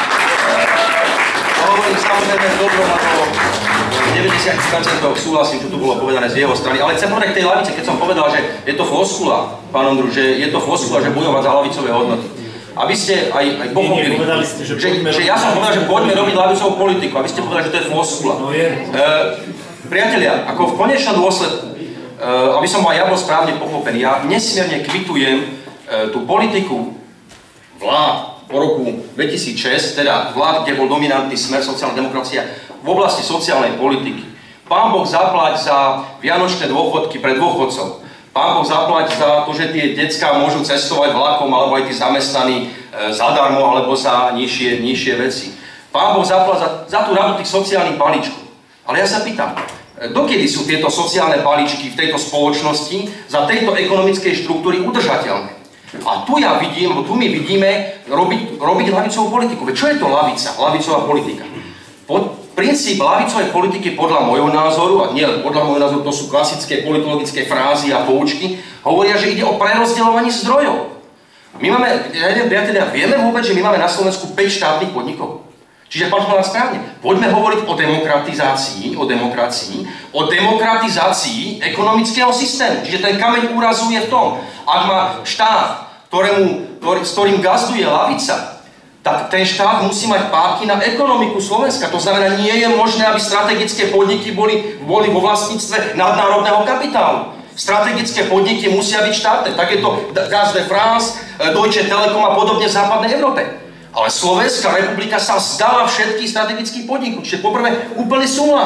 To hovorím samozrejme dobro na to. deväťdesiat percent súhlasím, čo tu bolo povedané z jeho strany, ale chcem povedať k tej lavice, keď som povedal, že je to floskula, pán Ondru, že je to floskula, že bojovať za lavicové hodnoty. Aby ste aj, aj pochopili, že, že ja som povedal, že poďme robiť lavicovú politiku, aby ste povedali, že to je floskula. No je. E, priatelia, ako v konečnom dôsledku, e, aby som aj ja bol správne pochopený, ja nesmierne kvitujem e, tú politiku vlád po roku dvetisícšesť, teda vlád, kde bol dominantný Smer, sociálna demokracia, v oblasti sociálnej politiky. Pán Boh zaplať za vianočné dôchodky pre dôchodcov. Pán Boh zaplať za to, že tie decká môžu cestovať vlakom, alebo aj tí zamestnaní e, zadarmo, alebo za nižšie, nižšie veci. Pán Boh zaplať za, za tú radu tých sociálnych balíčkov. Ale ja sa pýtam, e, dokedy sú tieto sociálne balíčky v tejto spoločnosti za tejto ekonomickej štruktúry udržateľné? A tu ja vidím, tu my vidíme robiť, robiť lavicovú politiku. Veď čo je to lavica, lavicová politika? Pod, princíp lavicovej politiky podľa môjho názoru, a nie podľa môjho názoru, to sú klasické politologické frázy a poučky, hovoria, že ide o prerozdeľovanie zdrojov. My máme, ja neviem, priatelia, vieme vôbec, že my máme na Slovensku päť štátnych podnikov? Čiže pán povedal správne, poďme hovoriť o demokratizácii, o demokracii, o demokratizácii ekonomického systému. Čiže ten kameň úrazu je v tom, ak má štát, ktorému, ktorý, s ktorým gazduje lavica, tak ten štát musí mať páky na ekonomiku Slovenska. To znamená, nie je možné, aby strategické podniky boli, boli vo vlastníctve nadnárodného kapitálu. Strategické podniky musia byť štátne. Tak je to Gaz de France, Deutsche Telekom a podobne v západnej Európe. Ale Slovenská republika sa vzdala všetkých strategických podnikov. Čiže poprvé úplný súhlas.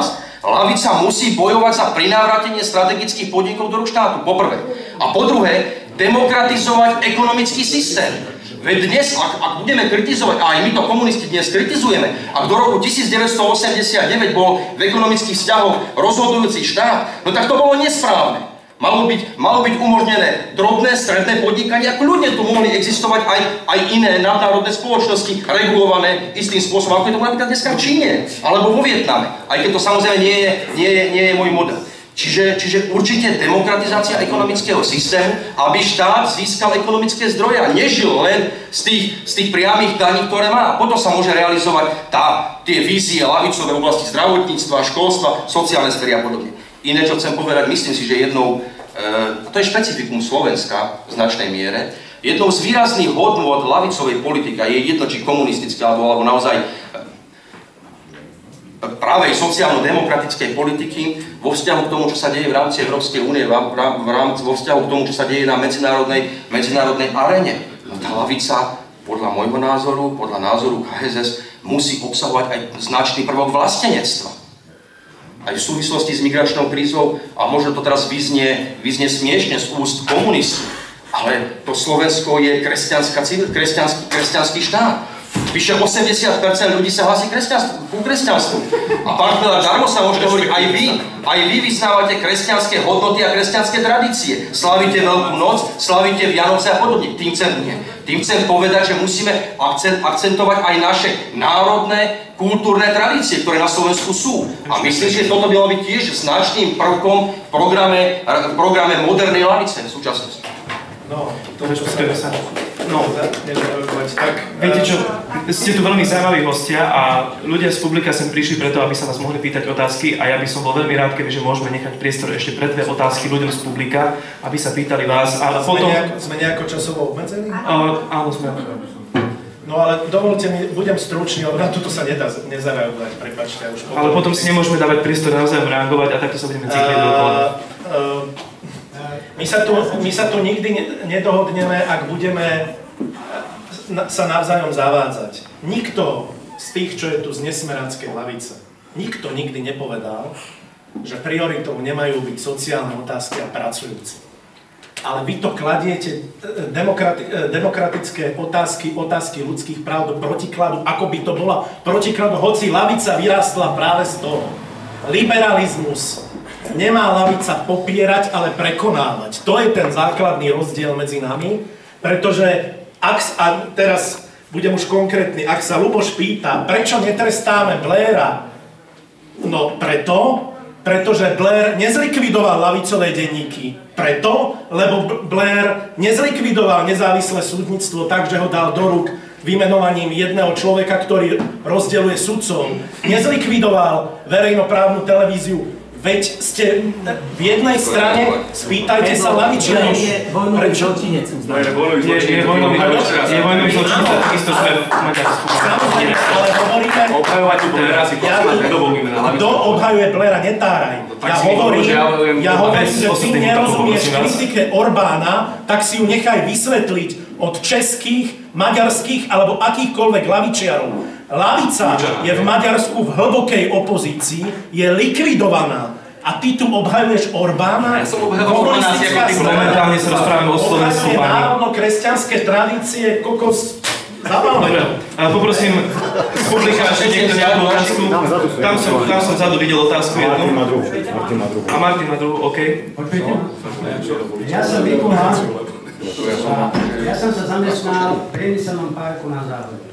Lavica musí bojovať za prinávrátenie strategických podnikov do rúk štátu, po prvé. A po druhé, demokratizovať ekonomický systém. Veď dnes, ak, ak budeme kritizovať, a aj my to komunisti dnes kritizujeme, ak do roku devätnásťstoosemdesiatdeväť bol v ekonomických vzťahoch rozhodujúci štát, no tak to bolo nesprávne. Malo byť, malo byť umožnené drobné, stredné podnikanie a kľudne tu mohli existovať aj, aj iné nadnárodné spoločnosti, regulované istým spôsobom, ako je to napríklad dneska v Číne, alebo vo Vietname, aj keď to samozrejme nie je, nie je, nie je môj model. Čiže, čiže určite demokratizácia ekonomického systému, aby štát získal ekonomické zdroje a nežil len z tých, z tých priamých daní, ktoré má. A potom sa môže realizovať tá, tie vízie lavicové v oblasti zdravotníctva, školstva, sociálnej sféry a podobne. Iné, čo chcem povedať, myslím si, že jednou, e, to je špecifikum Slovenska v značnej miere, jednou z výrazných hodnôt lavicovej politiky, je jedno, či komunistické, alebo, alebo naozaj pravej sociálno-demokratickej politiky vo vzťahu k tomu, čo sa deje v rámci Európskej únie, v rámci, vo vzťahu k tomu, čo sa deje na medzinárodnej, medzinárodnej aréne. No tá lavica, podľa môjho názoru, podľa názoru ká es es, musí obsahovať aj značný prvok vlastenectva. Aj v súvislosti s migračnou krízou, a možno to teraz vyznie, vyznie smiešne z úst komunistov, ale to Slovensko je kresťanská, kresťanský, kresťanský štát. Vyše osemdesiat percent ľudí sa hlasí ku kresťanstvu. A pán Chmela, darmo sa môžete hovoriť, aj vy, aj vy vyznávate kresťanské hodnoty a kresťanské tradície. Slavíte Veľkú noc, slavíte Vianoce a podobne. Tým chcem, nie. Tým chcem povedať, že musíme akcent, akcentovať aj naše národné, kultúrne tradície, ktoré na Slovensku sú. A myslím, že toto by malo byť tiež značným prvkom v programe, v programe modernej lavice v súčasnosti. No, to čo ste sa... No, tak viete čo, ste tu veľmi zaujímaví hostia a ľudia z publika sem prišli preto, aby sa vás mohli pýtať otázky a ja by som bol veľmi rád, kebyže môžeme nechať priestor ešte pre dve otázky ľuďom z publika, aby sa pýtali vás a sme potom... Nejako, sme nejako časovo obmedzení? Uh, áno, sme. No ale dovolte mi, budem stručný, lebo na toto sa nedá nezareagovať, prepáčte. Už ale potom si nemôžeme dávať priestor navzájom reagovať a takto sa budeme cítiť do uh, uh, My sa, tu, my sa tu nikdy nedohodneme, ak budeme sa navzájom zavádzať. Nikto z tých, čo je tu z nesmeráckej lavice, nikto nikdy nepovedal, že prioritou nemajú byť sociálne otázky a pracujúci. Ale vy to kladiete demokrati, demokratické otázky, otázky ľudských práv do protikladu, ako by to bola protikladu, hoci lavica vyrástla práve z toho. Liberalizmus nemá lavica popierať, ale prekonávať. To je ten základný rozdiel medzi nami, pretože, ak, a teraz budem už konkrétny, ak sa Ľuboš pýta, prečo netrestáme Blaira? No preto, pretože Blair nezlikvidoval lavicové denníky. Preto, lebo Blair nezlikvidoval nezávislé súdnictvo tak, že ho dal do rúk vymenovaním jedného človeka, ktorý rozdeľuje sudcov. Nezlikvidoval verejnoprávnu televíziu. Veď ste v jednej strane, spýtajte sa lavičiarov. Je vojnový zločinec. Je vojnový zločinec, takisto sme v Maďarsku. Samozrejme, ale hovoríme... Obhajovať tu teraz, kto obhajuje Blaira, netáraj. Ja hovorím, ja hovorím, že ty nerozumieš kritike Orbána, tak si ju nechaj vysvetliť od českých, maďarských alebo akýchkoľvek lavičiarov. Lavica je v Maďarsku v hlbokej opozícii, je likvidovaná. A ty tu obhajuješ Orbána? Ja som obhajoval Orbána, momentálne sa rozprávame o Slovensku. Obhajuje národno-kresťanské tradície, kokos... Zabavné. Poprosím z publika, že niekto nejakú otázku. Tam som, tam som vzadu videl otázku jednu. Martin má druhú. Martin má druhú. A Martin má druhú, OK. Ja som Mikuláš. Ja som sa zamestnal v priemyselnom parku na závode.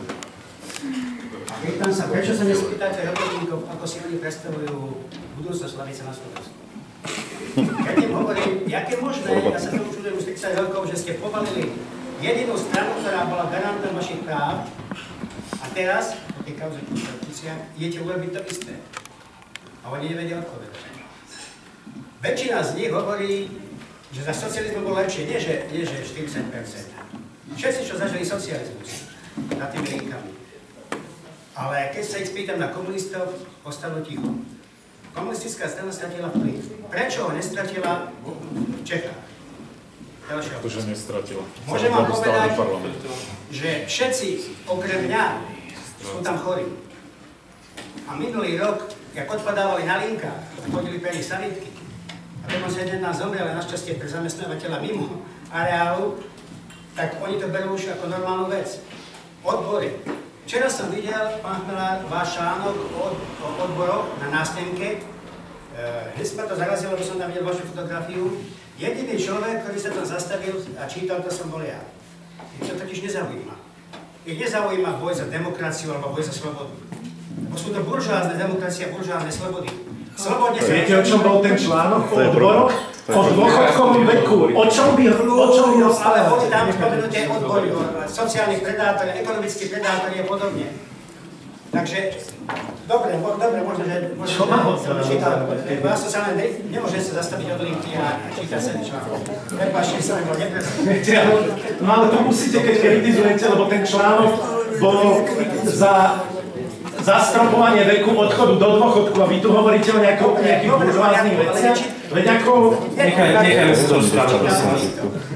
A pýtam sa, prečo sa nespýtate robotníkov, ako si oni predstavujú budúcnosť lavice na Slovensku. Keď im hovorím, jak je možné, ja sa tomu čudujem už tridsať rokov, že ste povalili jedinú stranu, ktorá bola garantom vašich práv, a teraz, po tej kauze konštitúcia, idete urobiť to isté. A oni nevedia odpovedať. Väčšina z nich hovorí, že za socializmu bolo lepšie, nie že, nie že štyridsať percent. Všetci, čo zažili socializmus nad tými linkami. Ale keď sa ich spýtam na komunistov, ostanú ticho. Komunistická strana stratila vplyv. Prečo ho nestratila v Čechách? Pretože nestratila. Môžem vám povedať, že všetci okrem mňa sú tam chorí. A minulý rok jak odpadávali na linkách, chodili pre nich sanitky, a potom sa jeden nás zomrel, ale našťastie pre zamestnávateľa mimo areálu, tak oni to berú už ako normálnu vec. Odbory. Včera som videl, pán Chmelár, váš článok o, o odboroch na nástenke. Hneď ma to zarazilo, že som tam videl vašu fotografiu. Jediný človek, ktorý sa tam zastavil a čítal, to som bol ja. Ich to totiž nezaujíma. Ich nezaujíma boj za demokraciu alebo boj za slobodu. Bo sú to buržoázne demokracie a buržoázne slobody. Slobodne sa... Viete, o čom bol ten článok o odboroch? O dôchodkovom veku. O čom by ho ale boli tam spomenuté odbory, sociálnych predátorov, ekonomických predátorov a podobne. Takže, dobre, dobre, možno, že... Čo má ho to? Ja som sa len, nemôžem sa zastaviť od linky a čítať sa článok. Prepáčte, som bol nepresný. No ale to musíte, keď kritizujete, lebo ten článok bol za... zastropovanie veku odchodu do dôchodku a vy tu hovoríte o nejakých buržoáznych veciach, veď ako... Nechajme si to správne, prosím.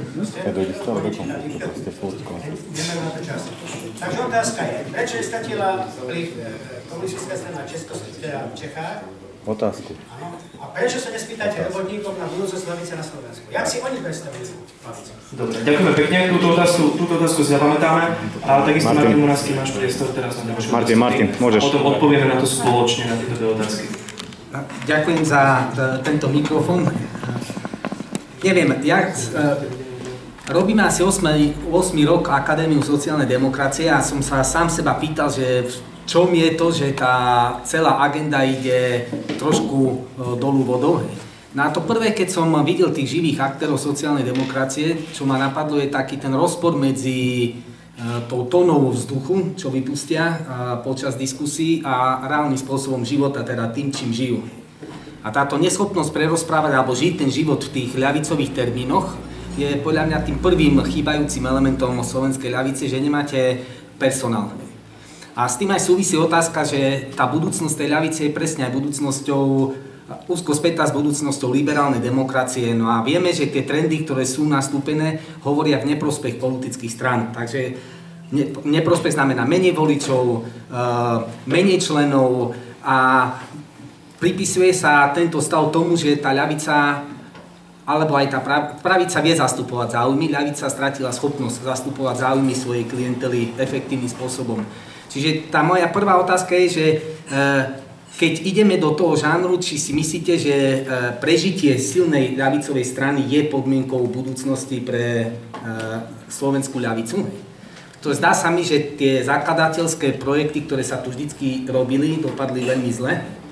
Takže otázka je, prečo je stratila vplyv komunistická strana v Čechách? Otázku. A prečo sa nespýtate robotníkov na budúcnosť lavice na Slovensku? Jak si oni predstavujú lavicu? Dobre, ďakujeme pekne, túto otázku, túto otázku si zapamätáme. A takisto Martin Murársky, máš priestor teraz na ďalšiu Martin, Martin, môžeš. A potom odpovieme na to spoločne, na tieto dve otázky. Ďakujem za tento mikrofón. Neviem, ja... Robíme asi ôsmy rok Akadémiu sociálnej demokracie a som sa sám seba pýtal, že v čom je to, že tá celá agenda ide trošku dolu vodou. No a to prvé, keď som videl tých živých aktérov sociálnej demokracie, čo ma napadlo, je taký ten rozpor medzi tou tónou vzduchu, čo vypustia počas diskusí a reálnym spôsobom života, teda tým, čím žijú. A táto neschopnosť prerozprávať alebo žiť ten život v tých ľavicových termínoch je podľa mňa tým prvým chýbajúcim elementom slovenskej ľavice, že nemáte personál. A s tým aj súvisí otázka, že tá budúcnosť tej ľavice je presne aj budúcnosťou, úzko spätá s budúcnosťou liberálnej demokracie. No a vieme, že tie trendy, ktoré sú nastúpené, hovoria v neprospech politických strán. Takže neprospech znamená menej voličov, menej členov a pripisuje sa tento stav tomu, že tá ľavica alebo aj tá pravica vie zastupovať záujmy, ľavica stratila schopnosť zastupovať záujmy svojej klientely efektívnym spôsobom. Čiže tá moja prvá otázka je, že keď ideme do toho žánru, či si myslíte, že prežitie silnej ľavicovej strany je podmienkou budúcnosti pre slovenskú ľavicu? To zdá sa mi, že tie zakladateľské projekty, ktoré sa tu vždycky robili, dopadli veľmi zle.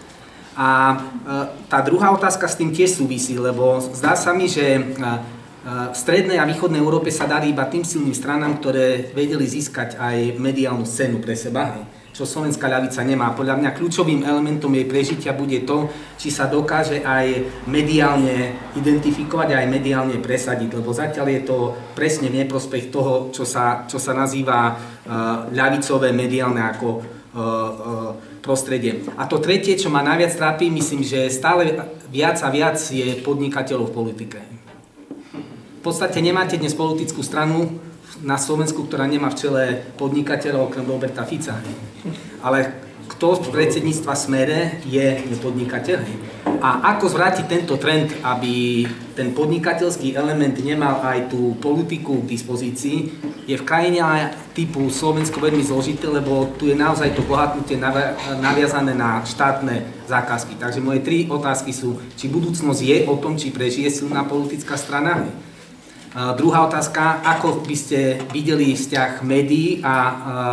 A tá druhá otázka s tým tiež súvisí, lebo zdá sa mi, že v strednej a východnej Európe sa darí iba tým silným stranám, ktoré vedeli získať aj mediálnu scénu pre seba, čo slovenská ľavica nemá. Podľa mňa kľúčovým elementom jej prežitia bude to, či sa dokáže aj mediálne identifikovať a aj mediálne presadiť, lebo zatiaľ je to presne v neprospech toho, čo sa, čo sa nazýva ľavicové mediálne ako prostredie. A to tretie, čo ma najviac trápi, myslím, že stále viac a viac je podnikateľov v politike. V podstate nemáte dnes politickú stranu na Slovensku, ktorá nemá v čele podnikateľov okrem Roberta Fica. Ale kto z predsedníctva Smere je podnikateľ? A ako zvrátiť tento trend, aby ten podnikateľský element nemal aj tú politiku k dispozícii, je v krajine typu Slovensko veľmi zložité, lebo tu je naozaj to bohatnutie naviazané na štátne zákazky. Takže moje tri otázky sú, či budúcnosť je o tom, či prežije silná politická strana. A druhá otázka, ako by ste videli vzťah médií a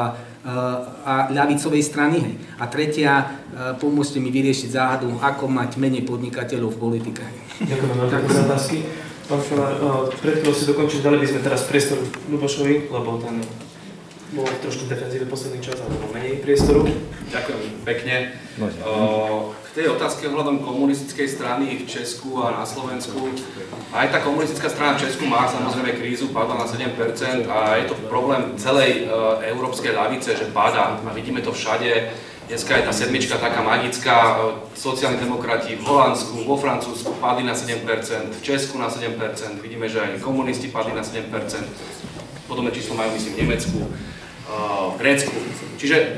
a ľavicovej strany. A tretia, pomôžte mi vyriešiť záhadu, ako mať menej podnikateľov v politike. Ďakujem vám za otázky. Pán Chmelár, pred chvíľou si dokončili, dali by sme teraz priestor Ľubošovi, lebo ten bol trošku v defenzíve posledný čas, ale bol menej priestoru. Ďakujem pekne. K tej otázke ohľadom komunistickej strany v Česku a na Slovensku. Aj tá komunistická strana v Česku má samozrejme krízu, padla na sedem percent a je to problém celej európskej ľavice, že padá. A vidíme to všade. Dneska je tá sedmička taká magická. Sociálni demokrati v Holandsku, vo Francúzsku padli na sedem percent, v Česku na sedem percent. Vidíme, že aj komunisti padli na sedem percent. Podobné číslo majú, myslím, v Nemecku, v Grécku. Čiže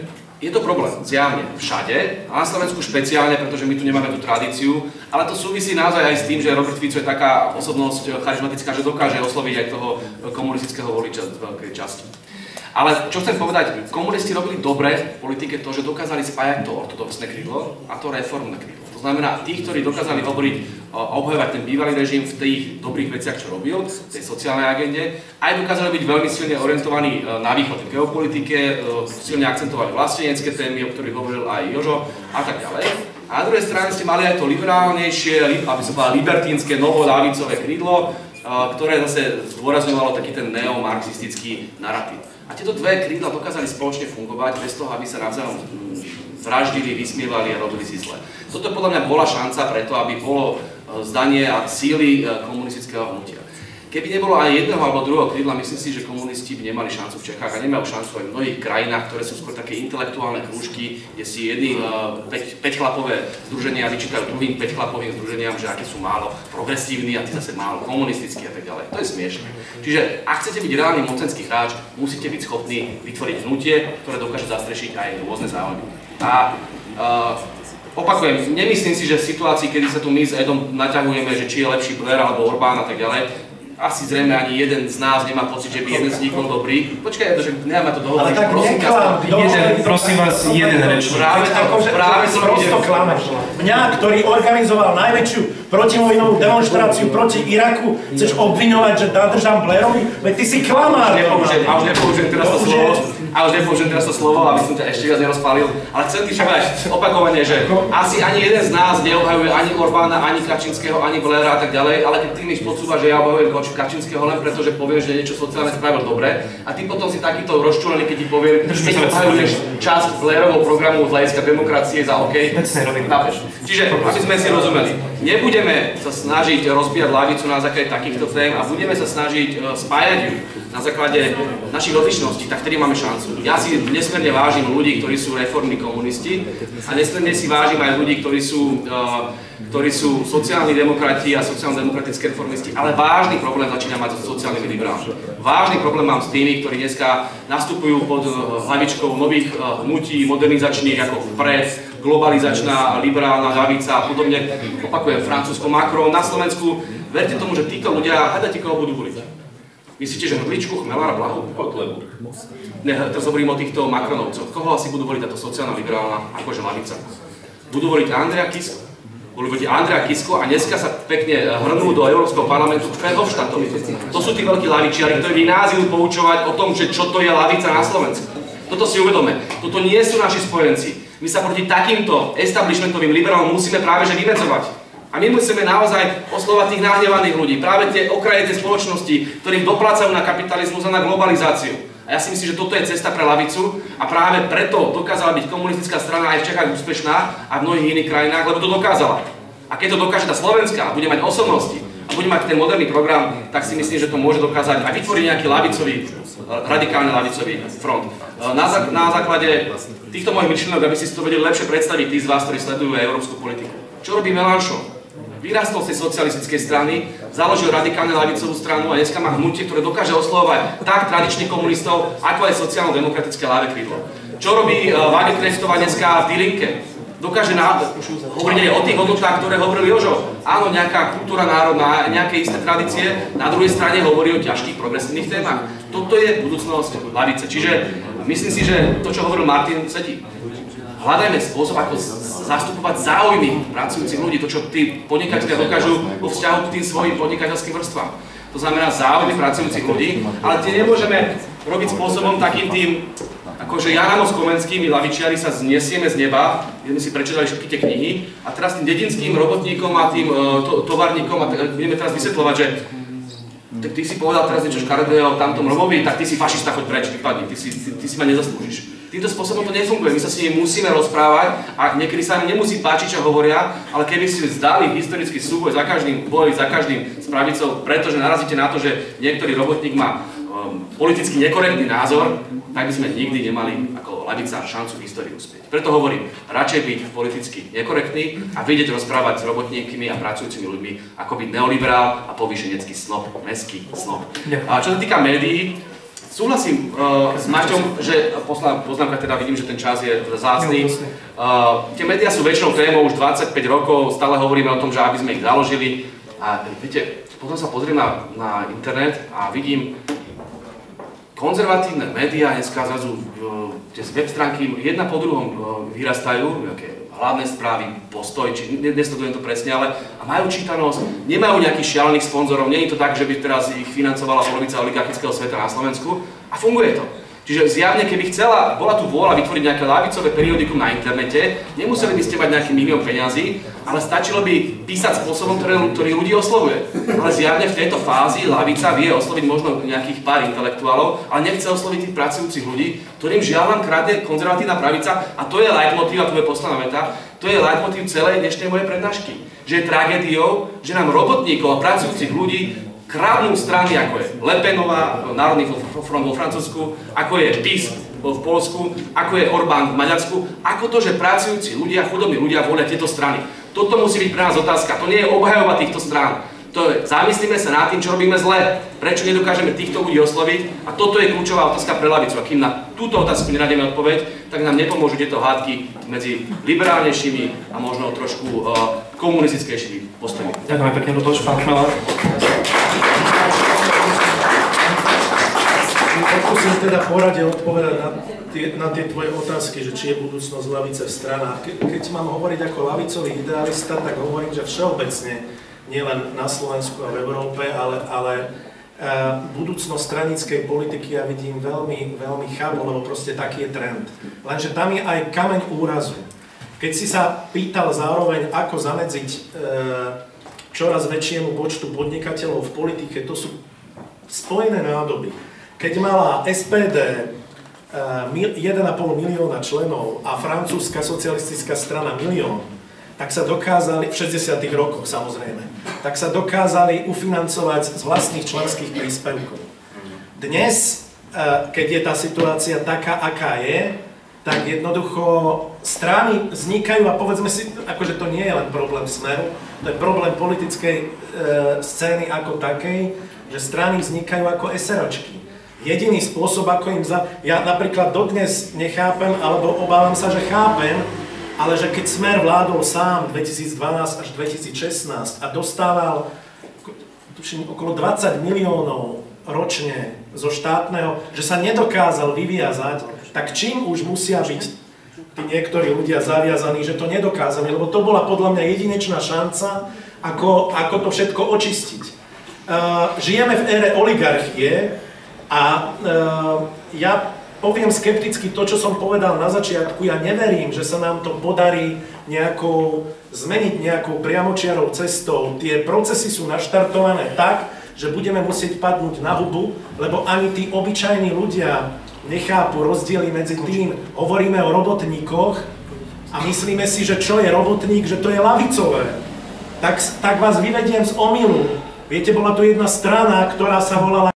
Je to problém, zjavne všade, a na Slovensku špeciálne, pretože my tu nemáme tú tradíciu, ale to súvisí naozaj aj s tým, že Robert Fico je taká osobnosť charizmatická, že dokáže osloviť aj toho komunistického voliča z veľkej časti. Ale čo chcem povedať, komunisti robili dobre v politike to, že dokázali spájať to ortodoxné krídlo a to reformné krídlo. To znamená, tí, ktorí dokázali hovoriť, obhajovať ten bývalý režim v tých dobrých veciach, čo robil, v tej sociálnej agende, aj dokázali byť veľmi silne orientovaní na východ v geopolitike, silne akcentovali vlastenecké témy, o ktorých hovoril aj Jožo a tak ďalej. A na druhej strane ste mali aj to liberálnejšie, aby som povedal libertínske, novoľavicové krídlo, ktoré zase zdôrazňovalo taký ten neomarxistický narratív. A tieto dve krídla dokázali spoločne fungovať bez toho, aby sa navzájom vraždili, vysmievali a robili si zle. Toto podľa mňa bola šanca preto, aby bolo zdanie a síly komunistického hnutia. Keby nebolo aj jedného alebo druhého krídla, myslím si, že komunisti by nemali šancu v Čechách a nemajú šancu aj v mnohých krajinách, ktoré sú skôr také intelektuálne krúžky, kde si jedni päťchlapové združenia vyčítajú druhým päťchlapovým združeniam, že aké sú málo progresívni a tí zase málo komunistickí a tak ďalej. To je smiešné. Čiže ak chcete byť reálny mocenský hráč, musíte byť schopní vytvoriť hnutie, ktoré dokáže zastrešiť aj rôzne záujmy. A uh, opakujem, nemyslím si, že v situácii, kedy sa tu my s Edom naťahujeme, že či je lepší Blair alebo Orbán a tak ďalej, asi zrejme ani jeden z nás nemá pocit, že by jeden z nich bol dobrý. Počkaj, že nemáme to dohovoriť. Ale tak neklam, prosím vás, jeden rečník. Práve to, práve to prosto klameš. Mňa, ktorý organizoval najväčšiu protivojnovú demonštráciu proti Iraku, chceš obviňovať, že nadržam Blairovi? Veď ty si klamár. A už nepoužijem teraz to slovo, a už nepoužijem teraz to slovo, aby som ťa ešte viac nerozpálil. Ale chcem ti povedať opakovane, že asi ani jeden z nás neobhajuje ani Orbána, ani Kačinského, ani Blaira a tak ďalej, ale keď ty mi podsúvaš, že ja obhajujem Kačinského len preto, že povieš, že niečo sociálne spravil dobre a ty potom si takýto rozčúlený, keď ti poviem, že ty obhajuješ časť Blairovho programu z hľadiska demokracie za OK. Čiže, aby sme si rozumeli, nebudeme sa snažiť rozbíjať lavicu na základe takýchto tém a budeme sa snažiť spájať ju na základe našich odlišností, tak vtedy máme šancu. Ja si nesmierne vážim ľudí, ktorí sú reformní komunisti a nesmierne si vážim aj ľudí, ktorí sú, uh, ktorí sú sociálni demokrati a sociálno-demokratické reformisti, ale vážny problém začína mať so sociálnymi liberálmi. Vážny problém mám s tými, ktorí dneska nastupujú pod hlavičkou nových uh, hnutí modernizačných ako vpred, globalizačná, liberálna ľavica a podobne. Opakujem, Francúzsko, Macron, na Slovensku. Verte tomu, že títo ľudia, hľadajte, koho budú voliť. Myslíte, že Hrdličku, Chmelára, Blahu? Kotlebu. Ne, teraz hovorím o týchto Macronovcoch. Koho asi budú voliť táto sociálna liberálna akože lavica? Budú voliť Andreja Kisku. Budú voliť Andreja Kisku a dneska sa pekne hrnú do Európskeho parlamentu Verhofstadtovi. To sú tí veľkí lavičiari, ktorí by nás idú poučovať o tom, že čo to je lavica na Slovensku. Toto si uvedome. Toto nie sú naši spojenci. My sa proti takýmto establishmentovým liberálom musíme práve že vymedzovať. A my musíme naozaj oslovať tých nahnevaných ľudí, práve tie okraje tej spoločnosti, ktorí doplácajú na kapitalizmus a na globalizáciu. A ja si myslím, že toto je cesta pre lavicu a práve preto dokázala byť komunistická strana aj v Čechách úspešná a v mnohých iných krajinách, lebo to dokázala. A keď to dokáže tá Slovenská a bude mať osobnosti a bude mať ten moderný program, tak si myslím, že to môže dokázať a vytvoriť nejaký lavicový, radikálny lavicový front. Na, zá, na základe týchto mojich myšlienok, aby si to vedeli lepšie predstaviť tí z vás, ktorí sledujú aj európsku politiku. Čo robí Mélenchon? Vyrastol z tej socialistickej strany, založil radikálne ľavicovú stranu a dneska má hnutie, ktoré dokáže oslovovať tak tradičných komunistov, ako aj sociálno-demokratické ľavé krídlo. Čo robí uh, Wagenknechtová dneska v Die Linke? Dokáže hovoriť aj o tých hodnotách, ktoré hovoril Jožo. Áno, nejaká kultúra národná, nejaké isté tradície, na druhej strane hovorí o ťažkých progresívnych témach. Toto je budúcnosť ľavice. Čiže myslím si, že to, čo hovoril Martin, sedí. Hľadajme spôsob, ako zastupovať záujmy pracujúcich ľudí, to, čo tí podnikatelia dokážu vo vzťahu k tým svojim podnikateľským vrstvám. To znamená záujmy pracujúcich ľudí, ale tie nemôžeme robiť spôsobom takým tým, akože Jan Amos Komenský, my lavičiari sa znesieme z neba, kde sme si prečítali všetky tie knihy, a teraz tým dedinským robotníkom a tým uh, to, tovarníkom a t- budeme teraz vysvetľovať, že tak ty si povedal teraz niečo škaredého o tamtom Romovi, tak ty si fašista, choď preč, vypadni, ty si, ty, ty si ma nezaslúžiš. Týmto spôsobom to nefunguje, my sa s nimi musíme rozprávať a niekedy sa nám nemusí páčiť, čo hovoria, ale keby si zdali historický súboj za každým boj, za každým s pravicou, pretože narazíte na to, že niektorý robotník má um, politicky nekorektný názor, tak by sme nikdy nemali ako lavica šancu v histórii uspieť. Preto hovorím, radšej byť politicky nekorektný a vidieť rozprávať s robotníkmi a pracujúcimi ľuďmi, ako byť neoliberál a povýšenecký snob, mestský snob. A čo sa týka médií, súhlasím uh, s Maťom, že poznámka teda vidím, že ten čas je vzácny. Uh, tie médiá sú väčšinou témou už dvadsaťpäť rokov, stále hovoríme o tom, že aby sme ich založili. A viete, potom sa pozriem na, na internet a vidím konzervatívne médiá, dneska zrazu uh, tie web stránky jedna po druhom uh, vyrastajú, nejaké hlavné správy, Postoj, či nesledujem to presne, ale a majú čítanosť, nemajú nejakých šialených sponzorov, nie je to tak, že by teraz ich financovala polovica oligarchického sveta na Slovensku a funguje to. Čiže zjavne, keby chcela, bola tu vôľa vytvoriť nejaké ľavicové periodikum na internete, nemuseli by ste mať nejaký milión peňazí, ale stačilo by písať spôsobom, ktorý, ktorý ľudí oslovuje. Ale zjavne v tejto fázi ľavica vie osloviť možno nejakých pár intelektuálov, ale nechce osloviť tých pracujúcich ľudí, ktorým žiaľ vám kradne konzervatívna pravica a to je leitmotív, a to je posledná veta, to je leitmotív celej dnešnej mojej prednášky. Že je tragédiou, že nám robotníkov a pracujúcich ľudí kradnú strany, ako je Le Penová, Národný front vo Francúzsku, ako je PiS v Poľsku, ako je Orbán v Maďarsku, ako to, že pracujúci ľudia, chudobní ľudia volia tieto strany. Toto musí byť pre nás otázka, to nie je obhajoba týchto strán. To je, zamyslíme sa nad tým, čo robíme zle, prečo nedokážeme týchto ľudí osloviť a toto je kľúčová otázka pre ľavicu. A kým na túto otázku nenájdeme odpoveď, tak nám nepomôžu tieto hádky medzi liberálnejšími a možno trošku uh, komunistickejšími postojmi. Ďakujem pekne, Luboš, pán Chmelar. Pokúsim teda porade odpovedať na tie, na tie tvoje otázky, že či je budúcnosť ľavice v stranách. Ke, keď mám hovoriť ako ľavicový idealista, tak hovorím, že všeobecne, nielen na Slovensku a v Európe, ale, ale uh, budúcnosť stranickej politiky ja vidím veľmi, veľmi chabú, lebo proste taký je trend. Lenže tam je aj kameň úrazu. Keď si sa pýtal zároveň, ako zamedziť uh, čoraz väčšiemu počtu podnikateľov v politike, to sú spojené nádoby. Keď mala es pé dé jeden a pol milióna členov a francúzska socialistická strana milión, tak sa dokázali, v šesťdesiatych rokoch samozrejme, tak sa dokázali ufinancovať z vlastných členských príspevkov. Dnes, keď je tá situácia taká, aká je, tak jednoducho strany vznikajú a povedzme si, akože to nie je len problém Smeru, to je problém politickej e, scény ako takej, že strany vznikajú ako SROčky. Jediný spôsob, ako im za... Ja napríklad dodnes nechápem, alebo obávam sa, že chápem, ale že keď Smer vládol sám dvetisícdvanásť až dvetisícšestnásť a dostával tuším, okolo dvadsať miliónov ročne zo štátneho, že sa nedokázal vyviazať, tak čím už musia byť tí niektorí ľudia zaviazaní, že to nedokázali, lebo to bola podľa mňa jedinečná šanca, ako, ako to všetko očistiť. Uh, žijeme v ére oligarchie, a e, ja poviem skepticky to, čo som povedal na začiatku, ja neverím, že sa nám to podarí nejakou, zmeniť nejakou priamočiarou cestou. Tie procesy sú naštartované tak, že budeme musieť padnúť na hubu, lebo ani tí obyčajní ľudia nechápu rozdiely medzi tým, hovoríme o robotníkoch a myslíme si, že čo je robotník, že to je ľavicové. Tak, tak vás vyvediem z omylu. Viete, bola tu jedna strana, ktorá sa volala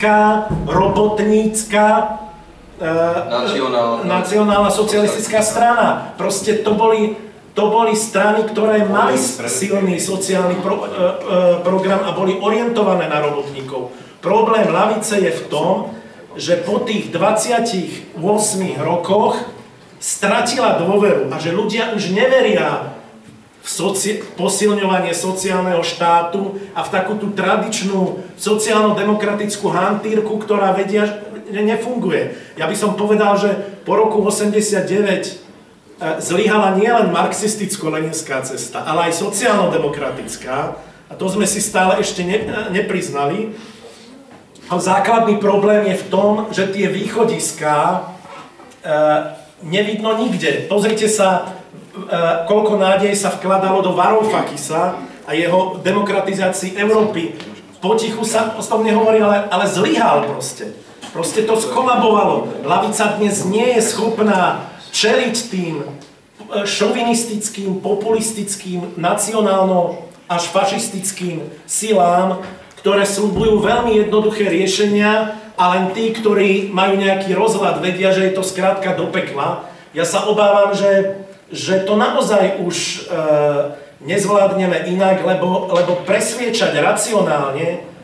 robotnícka e, nacionálna. nacionálna socialistická strana. Proste to boli, to boli strany, ktoré mali silný sociálny pro, e, e, program a boli orientované na robotníkov. Problém ľavice je v tom, že po tých dvadsiatich ôsmich rokoch stratila dôveru a že ľudia už neveria v soci- posilňovanie sociálneho štátu a v takú tú tradičnú sociálno-demokratickú hantírku, ktorá vedia, že nefunguje. Ja by som povedal, že po roku osemdesiatdeväť zlyhala nielen marxisticko-leninská cesta, ale aj sociálno-demokratická, a to sme si stále ešte ne- nepriznali. A základný problém je v tom, že tie východiská e, nevidno nikde. Pozrite sa, koľko nádej sa vkladalo do Varoufakisa a jeho demokratizácii Európy. Potichu sa o tom nehovorí, ale, ale zlyhal proste. Proste to skolabovalo. Ľavica dnes nie je schopná čeliť tým šovinistickým, populistickým, nacionálno až fašistickým silám, ktoré sľubujú veľmi jednoduché riešenia a len tí, ktorí majú nejaký rozhľad, vedia, že je to skrátka do pekla. Ja sa obávam, že že to naozaj už e, nezvládneme inak, lebo, lebo presviečať racionálne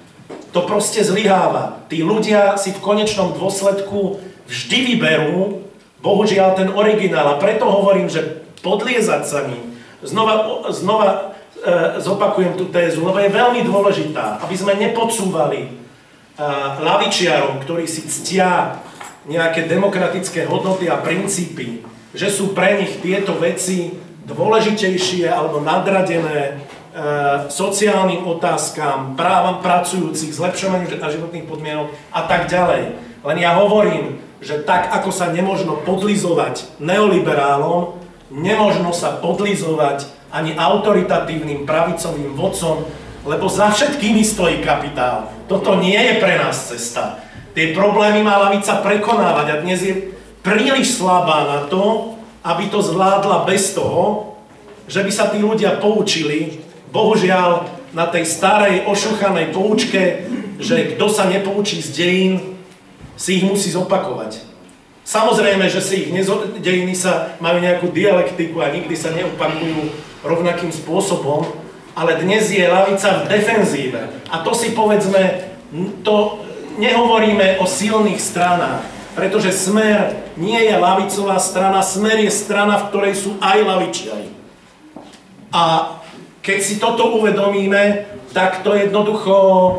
to proste zlyháva. Tí ľudia si v konečnom dôsledku vždy vyberú, bohužiaľ, ten originál. A preto hovorím, že podliezať sa ním, znova, znova e, zopakujem tú tézu, lebo je veľmi dôležitá, aby sme nepodsúvali e, lavičiarom, ktorí si ctia nejaké demokratické hodnoty a princípy, že sú pre nich tieto veci dôležitejšie alebo nadradené e, sociálnym otázkam, právam pracujúcich, zlepšovaniu životných podmienok a tak ďalej. Len ja hovorím, že tak, ako sa nemožno podlizovať neoliberálom, nemožno sa podlizovať ani autoritatívnym pravicovým vodcom, lebo za všetkými stojí kapitál. Toto nie je pre nás cesta. Tie problémy má ľavica prekonávať a dnes je príliš slabá na to, aby to zvládla bez toho, že by sa tí ľudia poučili, bohužiaľ, na tej starej ošuchanej poučke, že kto sa nepoučí z dejín, si ich musí zopakovať. Samozrejme, že si ich nezo- dejiny sa majú nejakú dialektiku a nikdy sa neopakujú rovnakým spôsobom, ale dnes je ľavica v defenzíve. A to si povedzme, to nehovoríme o silných stranách, pretože Smer nie je ľavicová strana, Smer je strana, v ktorej sú aj ľavičiari. A keď si toto uvedomíme, tak to jednoducho,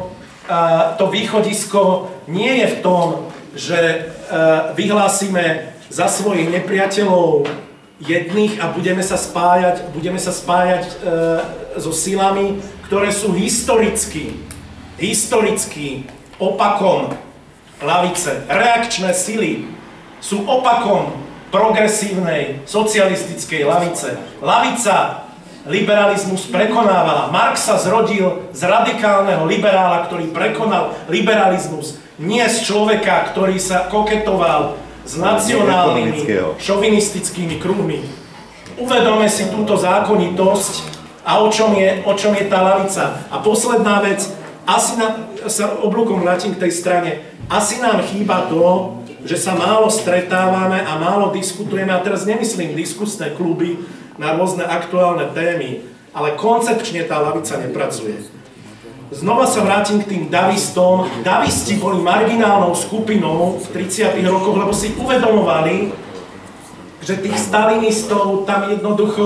to východisko nie je v tom, že vyhlásime za svojich nepriateľov jedných a budeme sa spájať, budeme sa spájať e, so silami, ktoré sú historicky, historicky opakom ľavice. Reakčné sily sú opakom progresívnej socialistickej ľavice. Ľavica liberalizmus prekonávala. Marx sa zrodil z radikálneho liberála, ktorý prekonal liberalizmus. Nie z človeka, ktorý sa koketoval s nacionálnymi, šovinistickými kruhmi. Uvedome si túto zákonitosť a o čom je, o čom je tá ľavica. A posledná vec, asi nám, sa oblúkom vrátim k tej strane, asi nám chýba to, že sa málo stretávame a málo diskutujeme, a teraz nemyslím diskusné kluby na rôzne aktuálne témy, ale koncepčne tá ľavica nepracuje. Znova sa vrátim k tým davistom. Davisti boli marginálnou skupinou v tridsiatych rokoch, lebo si uvedomovali, že tých stalinistov tam jednoducho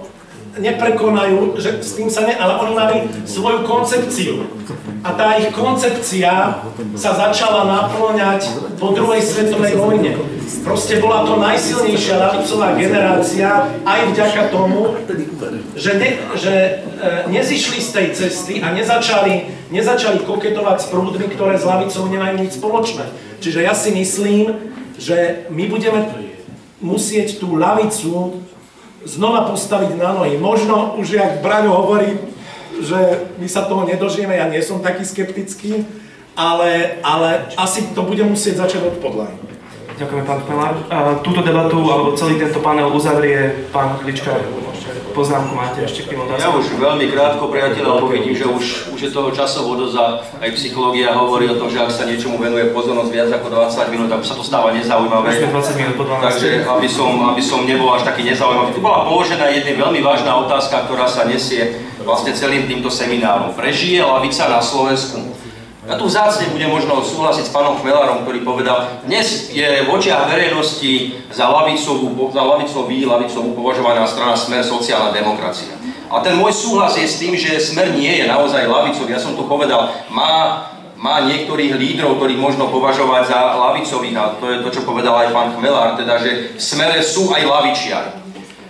neprekonajú, že s tým sa ne... Ale oni mali svoju koncepciu. A tá ich koncepcia sa začala naplňať po druhej svetovej vojne. Proste bola to najsilnejšia ľavicová generácia aj vďaka tomu, že, ne, že e, nezišli z tej cesty a nezačali, nezačali koketovať s prúdmi, ktoré s ľavicou nemajú nič spoločné. Čiže ja si myslím, že my budeme musieť tú ľavicu znova postaviť na nohy. Možno už, jak Braňo hovorí, že my sa toho nedožijeme, ja nie som taký skeptický, ale, ale asi to bude musieť začať od podlahy. Ďakujeme, pán Chmelár. Túto debatu, alebo celý tento panel uzavrie pán Klička. Poznámku máte ešte k tým otázkam? Ja už veľmi krátko, priateľ, lebo vidím, že už, už je toho časovo dosť a aj psychológia hovorí o tom, že ak sa niečomu venuje pozornosť viac ako dvadsať minút, tak sa to stáva nezaujímavé. Už sme dvadsať minút po dvanástej. Takže aby som, aby som nebol až taký nezaujímavý. Tu bola položená jedna veľmi vážna otázka, ktorá sa nesie vlastne celým týmto seminárom. Prežije ľavica na Slovensku? Ja tu vzácne budem možno súhlasiť s pánom Chmelárom, ktorý povedal, dnes je v očiach verejnosti za lavicovú, za lavicový, lavicovú považovaná strana Smer sociálna demokracia. A ten môj súhlas je s tým, že Smer nie je naozaj lavicový. Ja som to povedal, má, má niektorých lídrov, ktorých možno považovať za lavicových, a to je to, čo povedal aj pán Chmelár, teda, že v Smere sú aj lavičiari. E,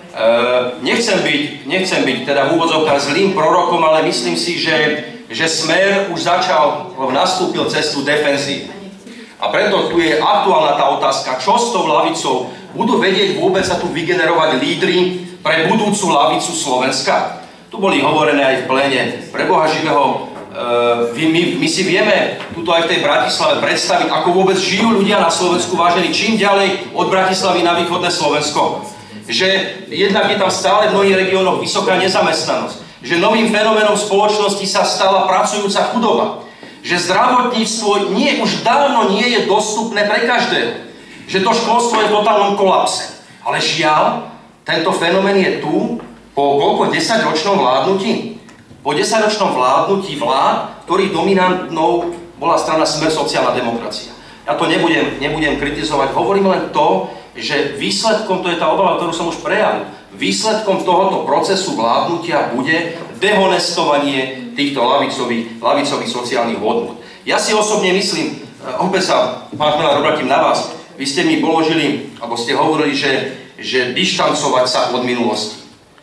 nechcem byť, nechcem byť teda v úvodzovkách zlým prorokom, ale myslím si, že že Smer už začal, nastúpil cestu defenzívy. A preto tu je aktuálna tá otázka, čo s tou ľavicou? Budú vedieť vôbec sa tu vygenerovať lídri pre budúcu ľavicu Slovenska? Tu boli hovorené aj v pléne. Pre Boha živého, e, my, my si vieme tuto aj v tej Bratislave predstaviť, ako vôbec žijú ľudia na Slovensku, vážení, čím ďalej od Bratislavy na východné Slovensko. Že jednak je tam stále v mnohých regiónoch vysoká nezamestnanosť. Že novým fenoménom spoločnosti sa stala pracujúca chudoba. Že zdravotníctvo nie, už dávno nie je dostupné pre každého. Že to školstvo je v totálnom kolapse. Ale žiaľ, tento fenomén je tu po koľko desaťročnom vládnutí? Po desaťročnom vládnutí vlád, ktorých dominantnou bola strana Smer sociálna demokracia. Ja to nebudem, nebudem kritizovať, hovorím len to, že výsledkom, to je tá obava, ktorú som už prejavil, výsledkom tohoto procesu vládnutia bude dehonestovanie týchto lavicových, lavicových sociálnych hodnôt. Ja si osobne myslím, opäť sa, pán Chmelár, obratím na vás, vy ste mi položili, alebo ste hovorili, že, že dištancovať sa od minulosti.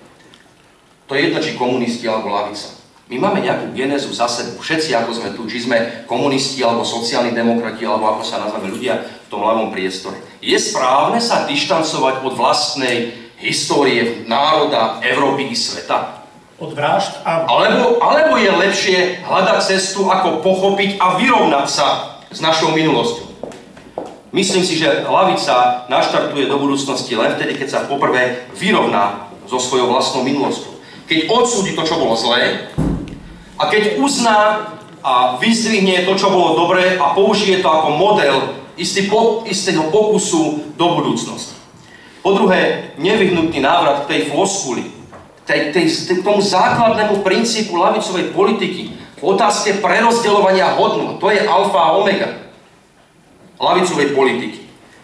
To je jedno, či komunisti alebo lavica. My máme nejakú genézu za sebou, všetci ako sme tu, či sme komunisti alebo sociálni demokrati, alebo ako sa nazveme ľudia v tom ľavom priestore. Je správne sa dištancovať od vlastnej histórie národa, Európy i sveta? Od vražd? A... Alebo, alebo je lepšie hľadať cestu, ako pochopiť a vyrovnať sa s našou minulosťou? Myslím si, že lavica naštartuje do budúcnosti len vtedy, keď sa poprvé vyrovná so svojou vlastnou minulosťou. Keď odsúdi to, čo bolo zlé, a keď uzná a vyzdvihne to, čo bolo dobré a použije to ako model istý po, istého pokusu do budúcnosti. Po druhé, nevyhnutný návrat k tej floskuli, tej, tej, k tomu základnému princípu lavicovej politiky v otázke prerozdeľovania hodnôt. To je alfa a omega lavicovej politiky.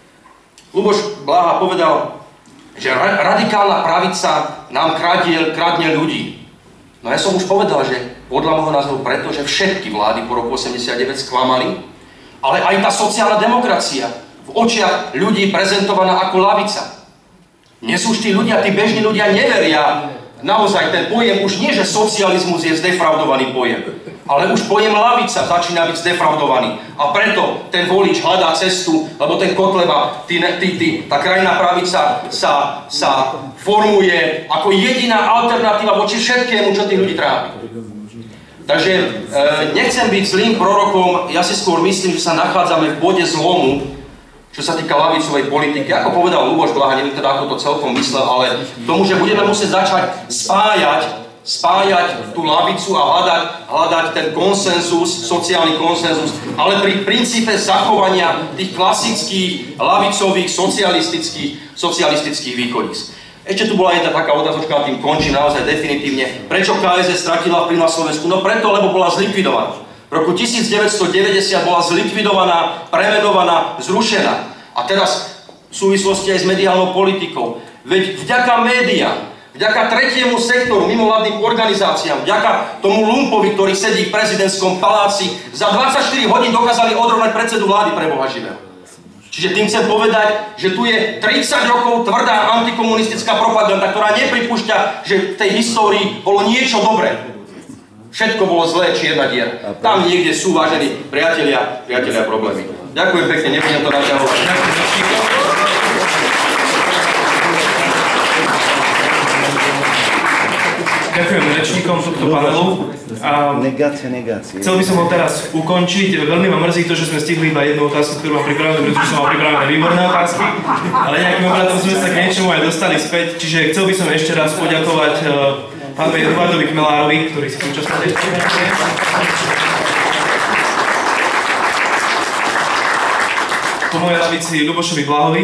Ľuboš Bláha povedal, že ra radikálna pravica nám kradie, kradne ľudí. No ja som už povedal, že podľa môjho názoru preto, že všetky vlády po roku osemdesiatdeväť sklamali, ale aj tá sociálna demokracia v očiach ľudí prezentovaná ako lavica. Dnes už tí ľudia, tí bežní ľudia neveria naozaj ten pojem, už nie, že socializmus je zdefraudovaný pojem, ale už pojem lavica začína byť zdefraudovaný. A preto ten volič hľadá cestu, lebo ten Kotleba, tí, tí, tí, tá krajná pravica sa, sa formuje ako jediná alternatíva voči všetkému, čo tých ľudí trápi. Takže e, nechcem byť zlým prorokom, ja si skôr myslím, že sa nachádzame v bode zlomu, čo sa týka lavicovej politiky. Ako povedal Ľuboš Bláha, neviem teda, ako to celkom myslel, ale tomu, že budeme musieť začať spájať spájať tú lavicu a hľadať, hľadať ten konsenzus, sociálny konsenzus, ale pri princípe zachovania tých klasických, lavicových, socialistických, socialistických východísk. Ešte tu bola jedna taká otázočka, a tým končí naozaj definitívne. Prečo ká es es stratila vplyv na Slovensku? No preto, lebo bola zlikvidovaná. V roku devätnásťstodeväťdesiat bola zlikvidovaná, premenovaná, zrušená. A teraz v súvislosti aj s mediálnou politikou. Veď vďaka médiám, vďaka tretiemu sektoru, mimovládnym organizáciám, vďaka tomu lumpovi, ktorý sedí v prezidentskom paláci, za dvadsaťštyri hodín dokázali odrovnať predsedu vlády pre Boha živého. Čiže tým chcem povedať, že tu je tridsať rokov tvrdá antikomunistická propaganda, ktorá nepripúšťa, že v tej histórii bolo niečo dobré. Všetko bolo zlé, čierna diera. Tam niekde sú, vážení priatelia, priatelia problémy. Ďakujem pekne, nebudem to naťahovať. Ďakujem rečníkom tohto panelu. A negácia, negácia. Chcel by som ho teraz ukončiť. Veľmi ma mrzí to, že sme stihli iba jednu otázku, ktorú mám pripravenú, pretože som mal pripravené výborné otázky. Ale nejakým obratom sme sa k niečomu aj dostali späť. Čiže chcel by som ešte raz poďakovať uh, pánovi Eduardovi Chmelárovi, ktorý si súčasne definuje. Po mojej lavici Ľubošovi Bláhovi.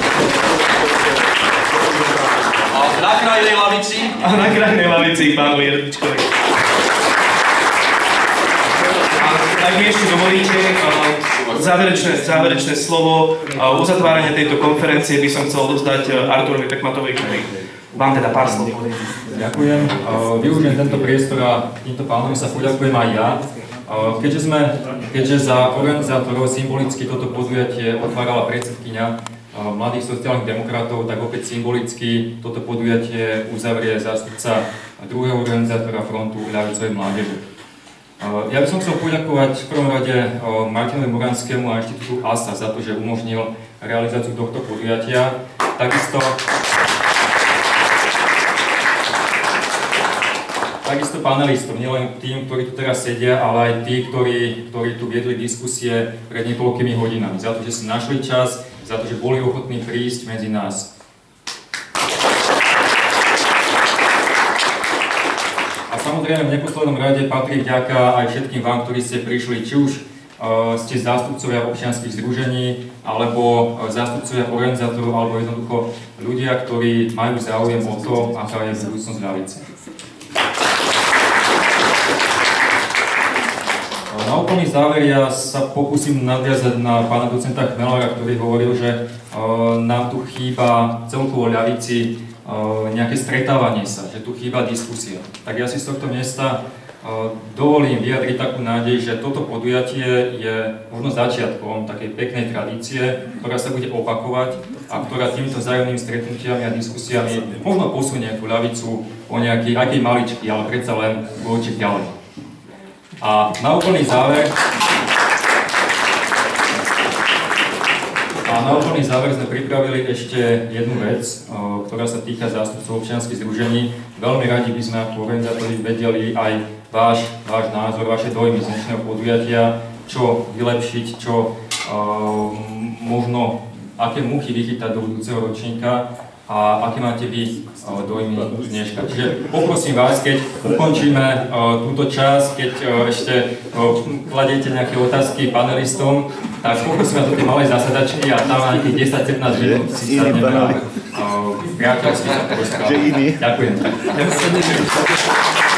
Na krajnej lavici. A na krajnej lavici pánu Jerdičkovi. A ak mi ešte dovolíte, záverečné, záverečné slovo, uzatváranie tejto konferencie by som chcel odovzdať Arturovi Pekmatovi, ktorý vám teda pár slov povie. Ďakujem. Využijem tento priestor a týmto pánovi sa poďakujem aj ja. Keďže, sme, keďže za organizátorov symbolicky toto podujatie otvárala predsedkyňa Mladých sociálnych demokratov, tak opäť symbolicky toto podujatie uzavrie zástupca druhého organizátora frontu ľavicovej mládeže. Ja by som chcel poďakovať v prvom rade Martinovi Muranskému a inštitútu á es á za to, že umožnil realizáciu tohto podujatia. Takisto, takisto panelistom, nielen tým, ktorí tu teraz sedia, ale aj tí, ktorí, ktorí tu viedli diskusie pred niekoľkými hodinami. Za to, že si našli čas, za to, že boli ochotní prísť medzi nás. A samozrejme v neposlednom rade patrí vďaka aj všetkým vám, ktorí ste prišli, či už uh, ste zástupcovia občianskych združení, alebo uh, zástupcovia organizátorov, alebo jednoducho ľudia, ktorí majú záujem o to, aká je budúcnosť ľavice. Na úplný záver ja sa pokúsim nadviazať na pána docenta Chmelára, ktorý hovoril, že nám tu chýba celkovo ľavici nejaké stretávanie sa, že tu chýba diskusia. Tak ja si z tohto miesta dovolím vyjadriť takú nádej, že toto podujatie je možno začiatkom takej peknej tradície, ktorá sa bude opakovať a ktorá týmito vzájomnými stretnutiami a diskusiami možno posunie tú ľavicu o nejaký, aký maličký, ale predsa len kľúčik ďalej. A na úplný záver A na úplný záver sme pripravili ešte jednu vec, ktorá sa týka zástupcov občianskych združení. Veľmi radi by sme ako organizátori vedeli aj váš, váš názor, vaše dojmy z dnešného podujatia, čo vylepšiť, čo uh, možno, aké muchy vychytať do budúceho ročníka a aké máte vy uh, dojmy z dneška. Čiže poprosím vás, keď ukončíme uh, túto časť, keď uh, ešte uh, kladiete nejaké otázky panelistom, tak poprosím vás do tej malej zasadačky a tam na nejakých desať pätnásť minút si sadneme a uh, priateľsky sa porozprávame. Ďakujem.